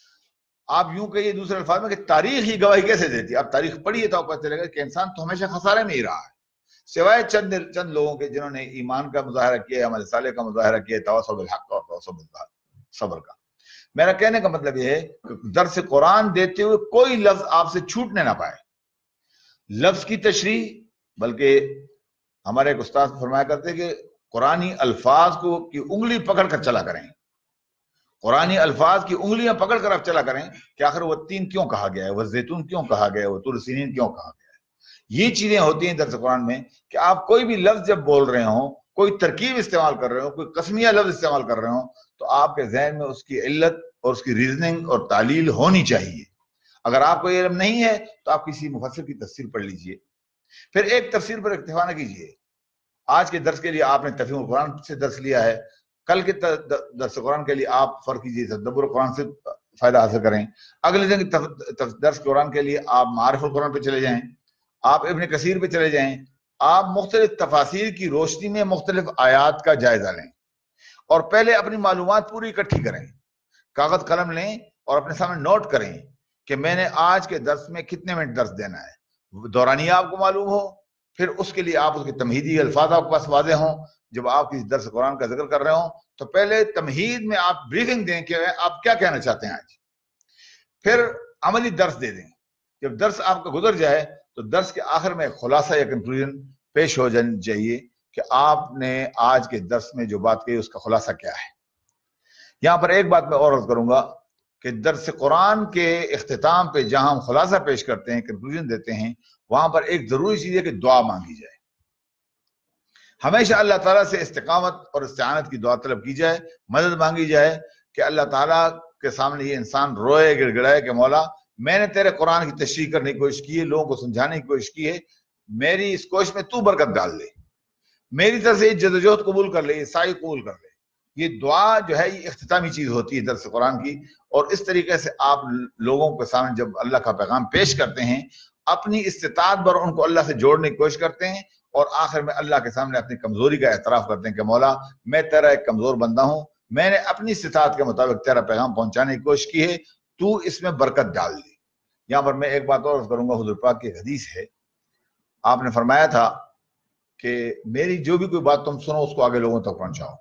آپ یوں کہیے دوسرے الفاظ میں کہ تاریخ ہی گواہی کیسے دیتی ہے۔ آپ تاریخ پڑھیے تو آپ کو پتہ چلے گا کہ انسان تو ہمیشہ خسارے میں ہی رہا ہے، سوائے چند لوگوں کے جنہوں نے ایمان کا مظاہرہ کیا، عمل صالح کا مظاہرہ کیا، تواصوا بالحق اور تواصوا بالصبر کا۔ میرا کہنے کا مطلب یہ ہے کہ درس قرآن دیتے ہوئے کوئی لفظ آپ سے چھوٹنے نہ پائے. لفظ کی تشریح، بلکہ ہمارے ایک استاد فرمایا کرتے کہ قرآنی الفاظ کی انگلی پکڑ کر چلا کریں. قرآنی الفاظ کی انگلیاں پکڑ کر آپ چلا کریں کہ آخر وہ تین کیوں کہا گیا ہے، وہ زیتون کیوں کہا گیا ہے، وہ طور سینین کیوں کہا گیا ہے. یہ چیزیں ہوتی ہیں درس قرآن میں کہ آپ کوئی بھی لفظ جب بول رہے ہوں، کوئی ترکیب استعمال کر رہے ہوں، کوئی قسمیہ لفظ استعمال کر رہے ہوں، تو آپ کے ذہن میں اس کی علت اور اس کی ریزننگ اور تعلیل ہونی چاہیے. اگر آپ کو یہ علم نہیں ہے تو آپ کسی مفسر کی تفسیر پڑھ لیجئے. پھر ایک تفسیر پر اکتفا نہ کیجئے. آج کے درس کے لیے آپ نے تفہیم القرآن سے درس لیا ہے، کل کے درس قرآن کے لیے آپ فرق کیجئے، تدبر قرآن سے فائدہ حاصل کریں. اگلے دن درس قرآن کے لیے آپ معارف القرآن پہ چلے جائیں، آپ ابن کثیر پہ چلے جائیں. آپ مختلف تفاسیر کی روشنی میں مختلف آیات کا جائزہ لیں اور پہلے اپنی معلومات پوری اکٹھی کریں. کاغذ قلم لیں اور اپنے سامنے نوٹ کریں کہ میں نے آج کے درس میں کتنے منٹ درس دینا ہے. دورانیہ آپ کو معلوم ہو، پھر اس کے لیے آپ اس کے تمہیدی الفاظ آپ کے پاس واضح ہوں. جب آپ کسی درس قرآن کا ذکر کر رہے ہوں تو پہلے تمہید میں آپ بریفنگ دیں کہ آپ کیا کہنا چاہتے ہیں آج، پھر عملی درس دے دیں. جب درس آپ کا گزر جائے تو درس کے آخر میں خلاصہ یا کنکلوژن پیش ہو جانی چاہیے کہ آپ نے آج کے درس میں جو بات کہی اس کا خلاصہ کیا ہے. یہاں پر ایک بات میں اور عرض کروں گا کہ درس قرآن کے اختتام پہ جہاں ہم خلاصہ پیش کرتے ہیں، کنکلوژن دیتے ہیں، وہاں پر ایک ضروری چیز ہے کہ دعا مانگی جائے. ہمیشہ اللہ تعالیٰ سے استقامت اور استعانت کی دعا طلب کی جائے، مدد مانگی جائے کہ اللہ تعالیٰ کے سامنے یہ انسان روئے گڑ گڑائے کہ مولا میں نے تیرے قرآن کی تشریح کرنے کی کوشش کی ہے، لوگوں کو سمجھانے کی کوشش کی ہے، میری اس کوشش میں تو برکت ڈال دے، میری طرف سے یہ جدوجہد قبول کر لے، یہ سعی قبول کر لے. یہ دعا جو ہے یہ اختتامی چیز ہوتی ہے درس قرآن کی. اور اس طریقے سے آپ لوگوں کے سامنے جب اللہ کا پیغام پیش کرتے ہیں، اپنی استطاعت پر ان کو اللہ سے جوڑنے کی کوشش کرتے ہیں اور آخر میں اللہ کے سامنے اپنی کمزوری کا اعتراف کرتے ہیں کہ مولا میں تیرا ایک کمزور بندہ ہوں، میں نے اپنی استطاعت کے مطابق تیرا پیغام پہنچانے کی کوشش کی ہے، تو اس میں برکت ڈال دی. یہاں پر میں ایک بات اور کروں گا. حضور پاک کی حدیث ہے، آپ نے فرمایا تھا کہ میری جو بھی کوئی بات تم سنو اس کو آگے لوگوں تک پہنچاؤ.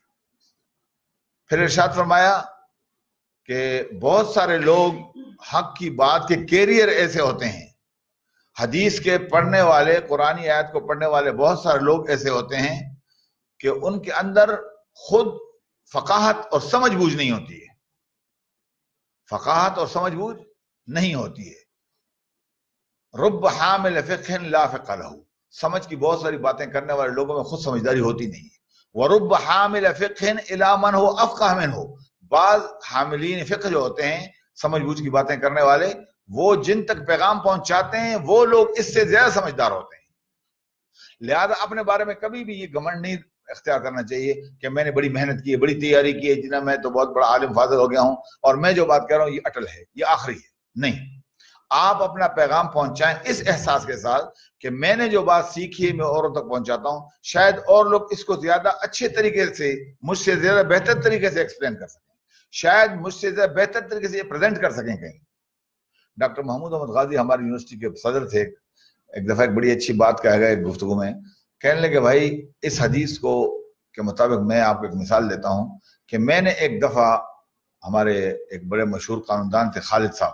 پھر ارشاد فرمایا کہ بہت سارے لوگ حق کی بات کے کیریئر ایسے ہوتے ہیں، حدیث کے پڑھنے والے، قرآنی آیت کو پڑھنے والے بہت سارے لوگ ایسے ہوتے ہیں کہ ان کے اندر خود فقاہت اور سمجھ بوجھ نہیں ہوتی ہے. فقاہت اور سمجھ بوجھ نہیں ہوتی ہے. رب حامل فقہ لا فقہ لہ، سمجھ کی بہت ساری باتیں کرنے والے لوگوں میں خود سمجھداری ہوتی نہیں ہے. ورب حامل فقہ الی من ہو افقہ منہ، بعض حاملین فقہ جو ہوتے ہیں، سمجھ بوجھ کی باتیں کرنے والے، وہ جن تک پیغام پہنچاتے ہیں وہ لوگ اس سے زیادہ سمجھدار ہوتے ہیں. لہذا اپنے بارے میں کبھی بھی یہ گھمنڈ نہیں اختیار کرنا چاہیے کہ میں نے بڑی محنت کی ہے، بڑی تیاری کی ہے، جنہیں میں تو بہت بڑا عالم فاضل ہو گیا ہوں اور میں جو بات کہہ رہا ہوں یہ اٹل ہے، یہ آخری ہے. نہیں، آپ اپنا پیغام پہنچائیں اس احساس کے ساتھ کہ میں نے جو بات سیکھی ہے میں اوروں تک پہنچاتا ہوں، شاید اور لوگ اس کو زیادہ اچھے طریقے سے، مجھ سے زیادہ بہتر طریقے سے ایکسپلین کر سکیں، شاید مجھ سے زیادہ بہتر طریقے سے یہ پریزنٹ کر سکیں. کہیں ڈاکٹر محمود احمد غازی ہماری یونیورسٹی کے صدر تھے، ایک دفعہ ایک بڑی اچھی بات کہا گیا ایک گفتگو میں، کہنے لگے بھائی اس حدیث کو کے مطابق میں آپ کو ایک مثال دیتا ہوں کہ میں نے ایک دفعہ، ہمارے ایک بڑے مشہور قانوندان تھے خالد صاحب،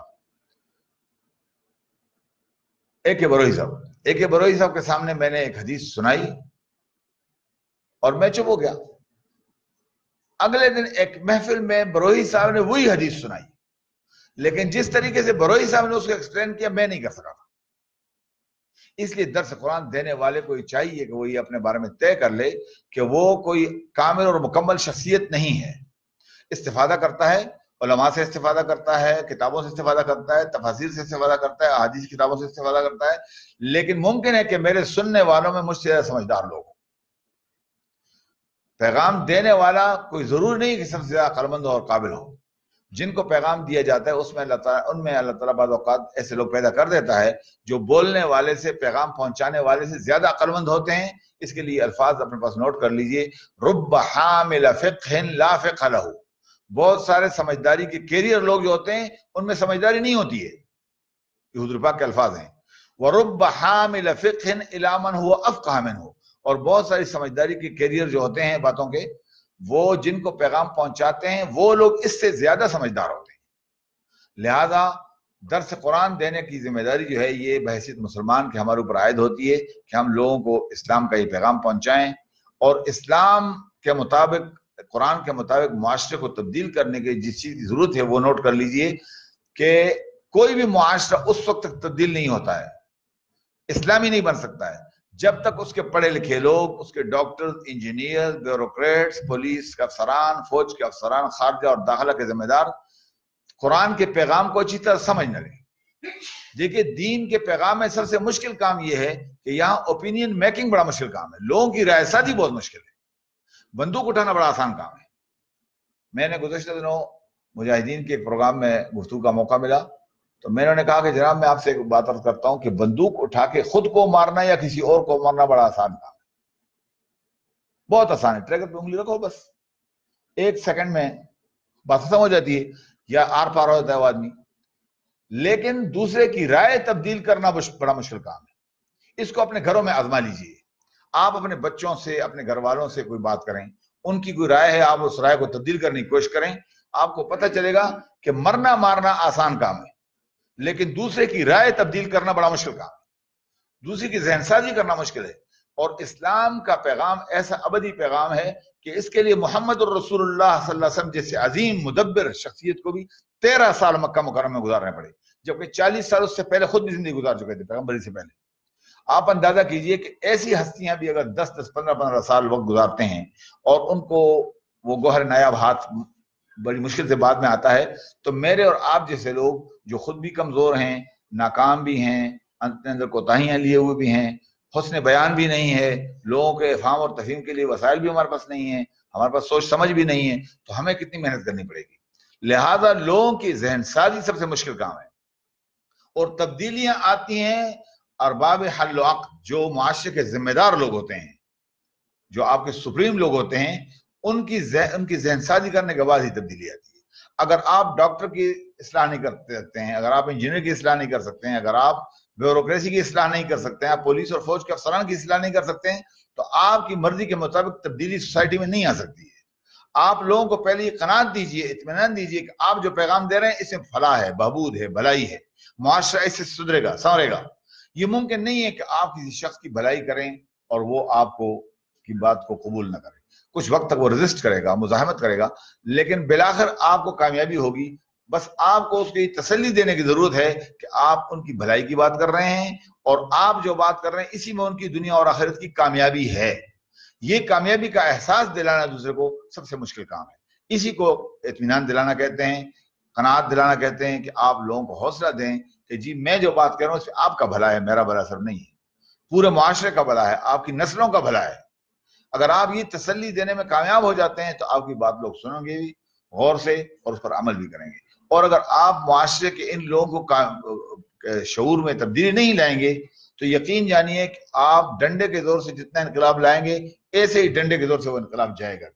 اے کے بروہی صاحب کے سامنے میں نے ایک حدیث سنائی اور میں چپ ہو گیا. اگلے دن ایک محفل میں بروہی صاحب نے وہی حدیث سنائی، لیکن جس طریقے سے بروہی صاحب نے اس کو ایکسپلین کیا میں نہیں کر سکا تھا. اس لیے درس قرآن دینے والے کو یہ چاہیے کہ وہ یہ اپنے بارے میں طے کر لے کہ وہ کوئی کامل اور مکمل شخصیت نہیں ہے. استفادہ کرتا ہے، علماء سے استفادہ کرتا ہے، کتابوں سے استفادہ کرتا ہے، تفاسیر سے استفادہ کرتا ہے، احادیث کتابوں سے استفادہ کرتا ہے، لیکن ممکن ہے کہ میرے سننے والوں میں مجھ سے زیادہ سمجھدار لوگ ہوں. پیغام دینے والا کوئی ضرور نہیں کہ سب سے زیادہ عقلمند اور قابل ہو. جن کو پیغام دیا جاتا ہے اس میں ان میں اللہ تعالیٰ بعض اوقات ایسے لوگ پیدا کر دیتا ہے جو بولنے والے سے، پیغام پہنچانے والے سے زیادہ عقلمند ہوتے ہیں. اس کے لیے الفاظ اپنے پاس نوٹ کر لیجئے: رب حامل فقہ لا فقہ لہ. بہت سارے سمجھداری کے کیریئر لوگ جو ہوتے ہیں ان میں سمجھداری نہیں ہوتی ہے. یہ حضور پاک کے الفاظ ہیں. وَرُبَّ حَامِلَ فِقْهٍ إِلَى مَنْ هُوَ أَفْقَهَ مِنْهُ. اور بہت ساری سمجھداری کے کیریئر جو ہوتے ہیں باتوں کے، وہ جن کو پیغام پہنچاتے ہیں وہ لوگ اس سے زیادہ سمجھدار ہوتے ہیں. لہذا درس قرآن دینے کی ذمہ داری جو ہے یہ بحیثیت مسلمان کے ہمارے اوپر عائد ہوتی ہے کہ ہم لوگوں کو اسلام کا یہ پیغام پہنچائیں، اور اسلام کے مطابق، قرآن کے مطابق معاشرے کو تبدیل کرنے کے جس چیز کی ضرورت ہے وہ نوٹ کر لیجئے کہ کوئی بھی معاشرہ اس وقت تک تبدیل نہیں ہوتا ہے، اسلامی نہیں بن سکتا ہے، جب تک اس کے پڑھے لکھے لوگ، اس کے ڈاکٹرز، انجینئر، بیوروکریٹس، پولیس کے افسران، فوج کے افسران، خارجہ اور داخلہ کے ذمہ دار قرآن کے پیغام کو اچھی طرح سمجھ نہ لیں. دیکھیے دین کے پیغام میں سب سے مشکل کام یہ ہے کہ یہاں اوپینین میکنگ بڑا مشکل کام ہے، لوگوں کی رائے سازی بہت مشکل ہے، بندوق اٹھانا بڑا آسان کام ہے. میں نے گزشتہ دنوں مجاہدین کے ایک پروگرام میں گفتگو کا موقع ملا تو میں نے کہا کہ جناب میں آپ سے ایک بات عرض کرتا ہوں کہ بندوق اٹھا کے خود کو مارنا یا کسی اور کو مارنا بڑا آسان کام ہے، بہت آسان ہے. ٹریگر پہ انگلی رکھو، بس 1 سیکنڈ میں بات ختم ہو جاتی ہے یا آر پار ہو جاتا ہے وہ آدمی. لیکن دوسرے کی رائے تبدیل کرنا بڑا مشکل کام ہے. اس کو اپنے گھروں میں آزما لیجئے. آپ اپنے بچوں سے، اپنے گھر والوں سے کوئی بات کریں، ان کی کوئی رائے ہے، آپ اس رائے کو تبدیل کرنے کی کوشش کریں، آپ کو پتہ چلے گا کہ مرنا مارنا آسان کام ہے لیکن دوسرے کی رائے تبدیل کرنا بڑا مشکل کام ہے، دوسری کی ذہن سازی کرنا مشکل ہے. اور اسلام کا پیغام ایسا ابدی پیغام ہے کہ اس کے لیے محمد الرسول اللہ صلی اللہ علیہ وسلم جیسے عظیم مدبر شخصیت کو بھی 13 سال مکہ مکرمہ میں گزارنے پڑے، جبکہ 40 سال اس سے پہلے خود بھی زندگی گزار چکے تھے پیغمبری سے پہلے. آپ اندازہ کیجئے کہ ایسی ہستیاں بھی اگر 10 15 سال وقت گزارتے ہیں اور ان کو وہ گوہر نایاب ہاتھ بڑی مشکل سے بعد میں آتا ہے، تو میرے اور آپ جیسے لوگ جو خود بھی کمزور ہیں، ناکام بھی ہیں، اندر کوتاہیاں لیے ہوئے بھی ہیں، حسن بیان بھی نہیں ہے، لوگوں کے افہام اور تفہیم کے لیے وسائل بھی ہمارے پاس نہیں ہیں، ہمارے پاس سوچ سمجھ بھی نہیں ہے، تو ہمیں کتنی محنت کرنی پڑے گی. لہذا لوگوں کی ذہن سازی سب سے مشکل کام ہے، اور تبدیلیاں آتی ہیں ارباب حل و عقد، جو معاشرے کے ذمہ دار لوگ ہوتے ہیں، جو آپ کے سپریم لوگ ہوتے ہیں، ان کی ذہن سازی کرنے کے بعد ہی تبدیلی آتی ہے. اگر آپ ڈاکٹر کی اصلاح نہیں کر سکتے ہیں، اگر آپ انجینئر کی اصلاح نہیں کر سکتے ہیں، اگر آپ بیوروکریسی کی اصلاح نہیں کر سکتے ہیں، آپ پولیس اور فوج کے افسران کی اصلاح نہیں کر سکتے ہیں، تو آپ کی مرضی کے مطابق تبدیلی سوسائٹی میں نہیں آ سکتی ہے. آپ لوگوں کو پہلے یہ قناعت دیجئے، اطمینان دیجئے کہ آپ جو پیغام دے رہے ہیں اس میں فلاح ہے، بہبود ہے، بھلائی ہے، معاشرہ اس سے سدھرے گا، سنورے گا. یہ ممکن نہیں ہے کہ آپ کسی شخص کی بھلائی کریں اور وہ آپ کو کی بات کو قبول نہ کرے. کچھ وقت تک وہ ریزسٹ کرے گا، مزاحمت کرے گا، لیکن بالآخر آپ کو کامیابی ہوگی. بس آپ کو اس کی تسلی دینے کی ضرورت ہے کہ آپ ان کی بھلائی کی بات کر رہے ہیں، اور آپ جو بات کر رہے ہیں اسی میں ان کی دنیا اور آخرت کی کامیابی ہے. یہ کامیابی کا احساس دلانا دوسرے کو سب سے مشکل کام ہے. اسی کو اطمینان دلانا کہتے ہیں، قناعت دلانا کہتے ہیں، کہ آپ لوگوں کو حوصلہ دیں کہ جی میں جو بات کر رہا ہوں اس میں آپ کا بھلا ہے، میرا بھلا صرف نہیں ہے، پورے معاشرے کا بھلا ہے، آپ کی نسلوں کا بھلا ہے. اگر آپ یہ تسلی دینے میں کامیاب ہو جاتے ہیں تو آپ کی بات لوگ سنیں گے بھی غور سے اور اس پر عمل بھی کریں گے. اور اگر آپ معاشرے کے ان لوگوں کو شعور میں تبدیلی نہیں لائیں گے تو یقین جانیے کہ آپ ڈنڈے کے زور سے جتنا انقلاب لائیں گے ایسے ہی ڈنڈے کے زور سے وہ انقلاب جائے گا.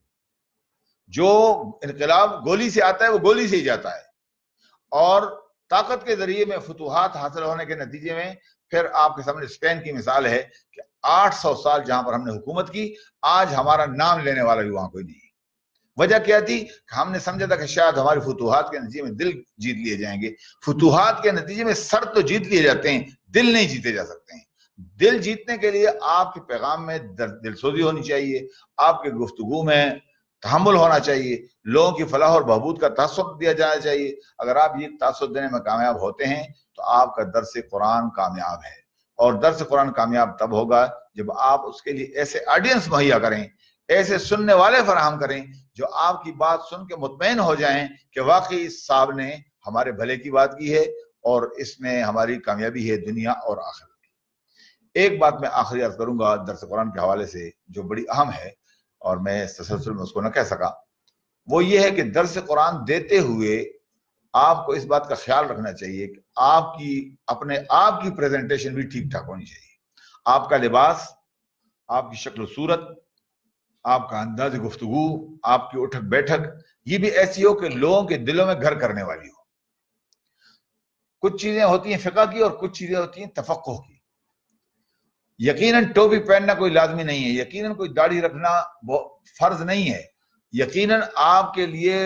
جو انقلاب گولی سے آتا ہے وہ گولی سے ہی جاتا ہے، اور طاقت کے ذریعے میں فتوحات حاصل ہونے کے نتیجے میں پھر آپ کے سامنے اسپین کی مثال ہے کہ 800 سال جہاں پر ہم نے حکومت کی، آج ہمارا نام لینے والا بھی وہاں کوئی نہیں ہے. وجہ کیا تھی کہ ہم نے سمجھا تھا کہ شاید ہماری فتوحات کے نتیجے میں دل جیت لیے جائیں گے. فتوحات کے نتیجے میں سر تو جیت لیے جاتے ہیں، دل نہیں جیتے جا سکتے ہیں. دل جیتنے کے لیے آپ کے پیغام میں دل سوزی ہونی چاہیے، آپ کے گفتگو میں تحمل ہونا چاہیے، لوگوں کی فلاح اور بہبود کا تاثر دیا جانا چاہیے. اگر آپ یہ تاثر دینے میں کامیاب ہوتے ہیں تو آپ کا درس قرآن کامیاب ہے. اور درس قرآن کامیاب تب ہوگا جب آپ اس کے لیے ایسے آڈینس مہیا کریں، ایسے سننے والے فراہم کریں جو آپ کی بات سن کے مطمئن ہو جائیں کہ واقعی اس صاحب نے ہمارے بھلے کی بات کی ہے اور اس میں ہماری کامیابی ہے دنیا اور آخرت کی. ایک بات میں آخری عرض کروں گا درس قرآن کے حوالے سے جو بڑی اہم ہے اور میں اس تسلسل میں اس کو نہ کہہ سکا، وہ یہ ہے کہ درس قرآن دیتے ہوئے آپ کو اس بات کا خیال رکھنا چاہیے کہ آپ کی اپنے آپ کی پریزنٹیشن بھی ٹھیک ٹھاک ہونی چاہیے. آپ کا لباس، آپ کی شکل و صورت، آپ کا انداز گفتگو، آپ کی اٹھک بیٹھک یہ بھی ایسی ہو کہ لوگوں کے دلوں میں گھر کرنے والی ہو. کچھ چیزیں ہوتی ہیں فقہ کی اور کچھ چیزیں ہوتی ہیں تفقہ کی. یقیناً ٹوپی پہننا کوئی لازمی نہیں ہے، یقیناً کوئی داڑھی رکھنا فرض نہیں ہے، یقیناً آپ کے لیے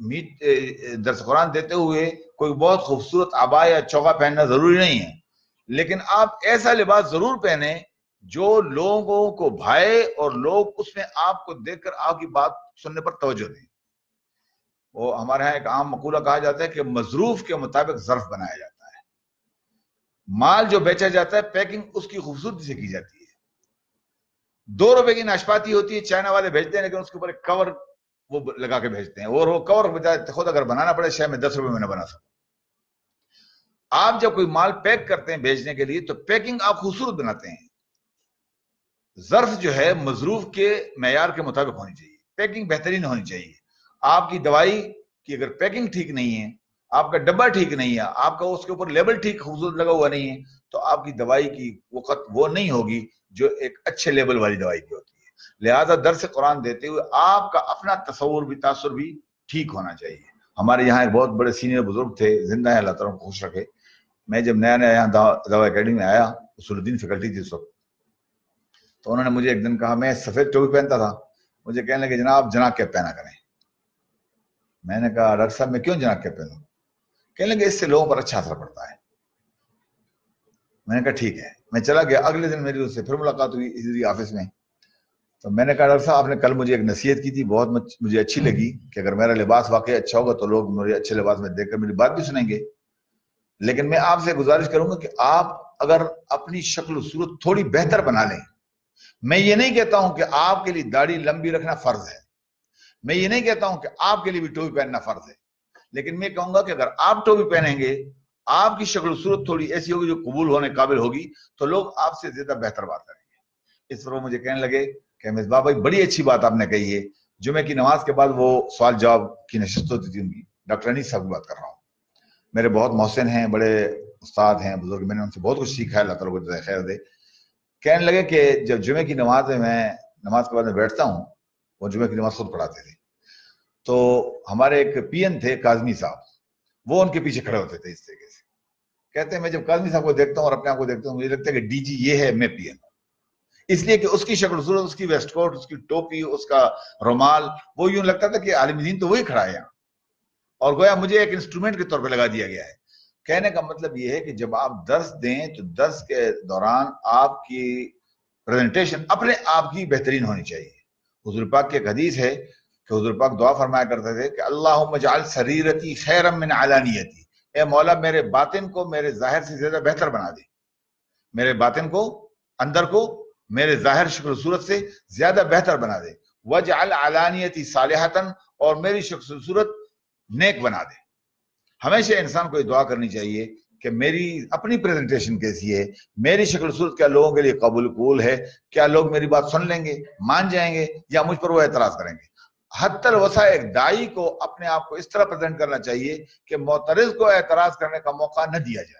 درس قرآن دیتے ہوئے کوئی بہت خوبصورت عبا یا چوغا پہننا ضروری نہیں ہے، لیکن آپ ایسا لباس ضرور پہنیں جو لوگوں کو بھائے اور لوگ اس میں آپ کو دیکھ کر آپ کی بات سننے پر توجہ دیں۔ وہ ہمارے ہاں ایک عام مقولہ کہا جاتا ہے کہ مظروف کے مطابق ظرف بنایا جاتا ہے۔ مال جو بیچا جاتا ہے پیکنگ اس کی خوبصورتی سے کی جاتی ہے۔ 2 روپے کی ناشپاتی ہوتی ہے، چائنا والے بھیجتے ہیں، لیکن اس کے اوپر ایک کور وہ لگا کے بھیجتے ہیں، اور وہ کور خود اگر بنانا پڑے شاید میں 10 روپے میں نہ بنا سکوں۔ آپ جب کوئی مال پیک کرتے ہیں بیچنے کے لیے تو پیکنگ آپ خوبصورت بناتے ہیں۔ ظرف جو ہے مظروف کے معیار کے مطابق ہونی چاہیے، پیکنگ بہترین ہونی چاہیے۔ آپ کی دوائی کی اگر پیکنگ ٹھیک نہیں ہے، آپ کا ڈبہ ٹھیک نہیں ہے، آپ کا اس کے اوپر لیبل ٹھیک خوبصورت لگا ہوا نہیں ہے، تو آپ کی دوائی کی وقت وہ نہیں ہوگی جو ایک اچھے لیبل والی دوائی کی ہوتی ہے۔ لہذا درس قرآن دیتے ہوئے آپ کا اپنا تصور بھی تاثر بھی ٹھیک ہونا چاہیے۔ ہمارے یہاں ایک بہت بڑے سینئر بزرگ تھے، زندہ ہے، اللہ تعالیٰ کو خوش رکھے۔ میں جب نیا یہاں دعوہ اکیڈمی میں آیا، اصول الدین فیکلٹی تھی اس وقت، تو انہوں نے مجھے ایک دن کہا، میں سفید ٹوپی پہنتا تھا، مجھے کہنے لگے جناب جناب کیپ پہنا کریں۔ میں نے کہا ڈاکٹر صاحب میں کیوں جناب کیپ پہنوں؟ کہنے لگے اس سے لوگوں پر اچھا اثر پڑتا ہے۔ میں نے کہا ٹھیک ہے، میں چلا گیا۔ اگلے دن میری اس سے پھر ملاقات ہوئی اسی آفس میں، تو میں نے کہا ڈاکٹر صاحب آپ نے کل مجھے ایک نصیحت کی تھی، بہت مجھے اچھی لگی کہ اگر میرا لباس واقعی اچھا ہوگا تو لوگ مجھے اچھے لباس میں دیکھ کر میری بات بھی سنیں گے، لیکن میں آپ سے گزارش کروں گا کہ آپ اگر اپنی شکل و صورت تھوڑی بہتر بنا لیں۔ میں یہ نہیں کہتا ہوں کہ آپ کے لیے داڑھی لمبی رکھنا فرض ہے، میں یہ نہیں کہتا ہوں کہ آپ کے لیے بھی ٹوپی پہننا فرض ہے، لیکن میں کہوں گا کہ اگر آپ ٹوپی پہنیں گے، آپ کی شکل و صورت تھوڑی ایسی ہوگی جو قبول ہونے قابل ہوگی، تو لوگ آپ سے زیادہ بہتر بات کریں گے۔ اس پر وہ مجھے کہنے لگے کہ مصباح بھائی بڑی اچھی بات آپ نے کہی ہے۔ جمعے کی نماز کے بعد وہ سوال جواب کی نشست ہوتی تھی ان کی، ڈاکٹر انیس صاحب کی بات کر رہا ہوں، میرے بہت محسن ہیں، بڑے استاد ہیں، بزرگ، میں نے ان سے بہت کچھ سیکھا ہے، اللہ تعالیٰ کو جزائے خیر دے۔ کہنے لگے کہ جب جمعے کی نماز میں نماز کے بعد میں بیٹھتا ہوں، وہ جمعے کی نماز خود پڑھاتے تھے، تو ہمارے ایک پی این تھے کاظمی صاحب، وہ ان کے پیچھے کھڑے ہوتے تھے اس طریقے سے۔ کہتے ہیں میں جب کاظمی صاحب کو دیکھتا ہوں اور اپنے آپ کو دیکھتا ہوں، مجھے لگتا ہے کہ ڈی جی یہ ہے، میں پی این، اس لیے کہ اس کی شکل صورت، اس کی ویسٹ کوٹ، اس کی ٹوپی، اس کا رومال، وہ یوں لگتا تھا کہ عالم دین تو وہی کھڑا ہے یہاں، اور گویا مجھے ایک انسٹرومنٹ کے طور پہ لگا دیا گیا ہے۔ کہنے کا مطلب یہ ہے کہ جب آپ درس دیں تو درس کے دوران آپ کی پریزنٹیشن اپنے آپ کی بہترین ہونی چاہیے۔ حضور پاک کی ایک حدیث ہے کہ حضور پاک دعا فرمایا کرتے تھے کہ اللہم اجعل سریرتی خیرا من علانیتی، اے مولا میرے باطن کو میرے ظاہر سے زیادہ بہتر بنا دے، میرے باطن کو، اندر کو میرے ظاہر شکل و صورت سے زیادہ بہتر بنا دے، وجعل علانیتی صالحتا، اور میری شکل و صورت نیک بنا دے۔ ہمیشہ انسان کو یہ دعا کرنی چاہیے کہ میری اپنی پریزنٹیشن کیسی ہے، میری شکل صورت کیا لوگوں کے لیے قبول ہے، کیا لوگ میری بات سن لیں گے، مان جائیں گے، یا مجھ پر وہ اعتراض کریں گے۔ حتی الوسع ایک داعی کو اپنے آپ کو اس طرح پریزنٹ کرنا چاہیے کہ معترض کو اعتراض کرنے کا موقع نہ دیا جائے۔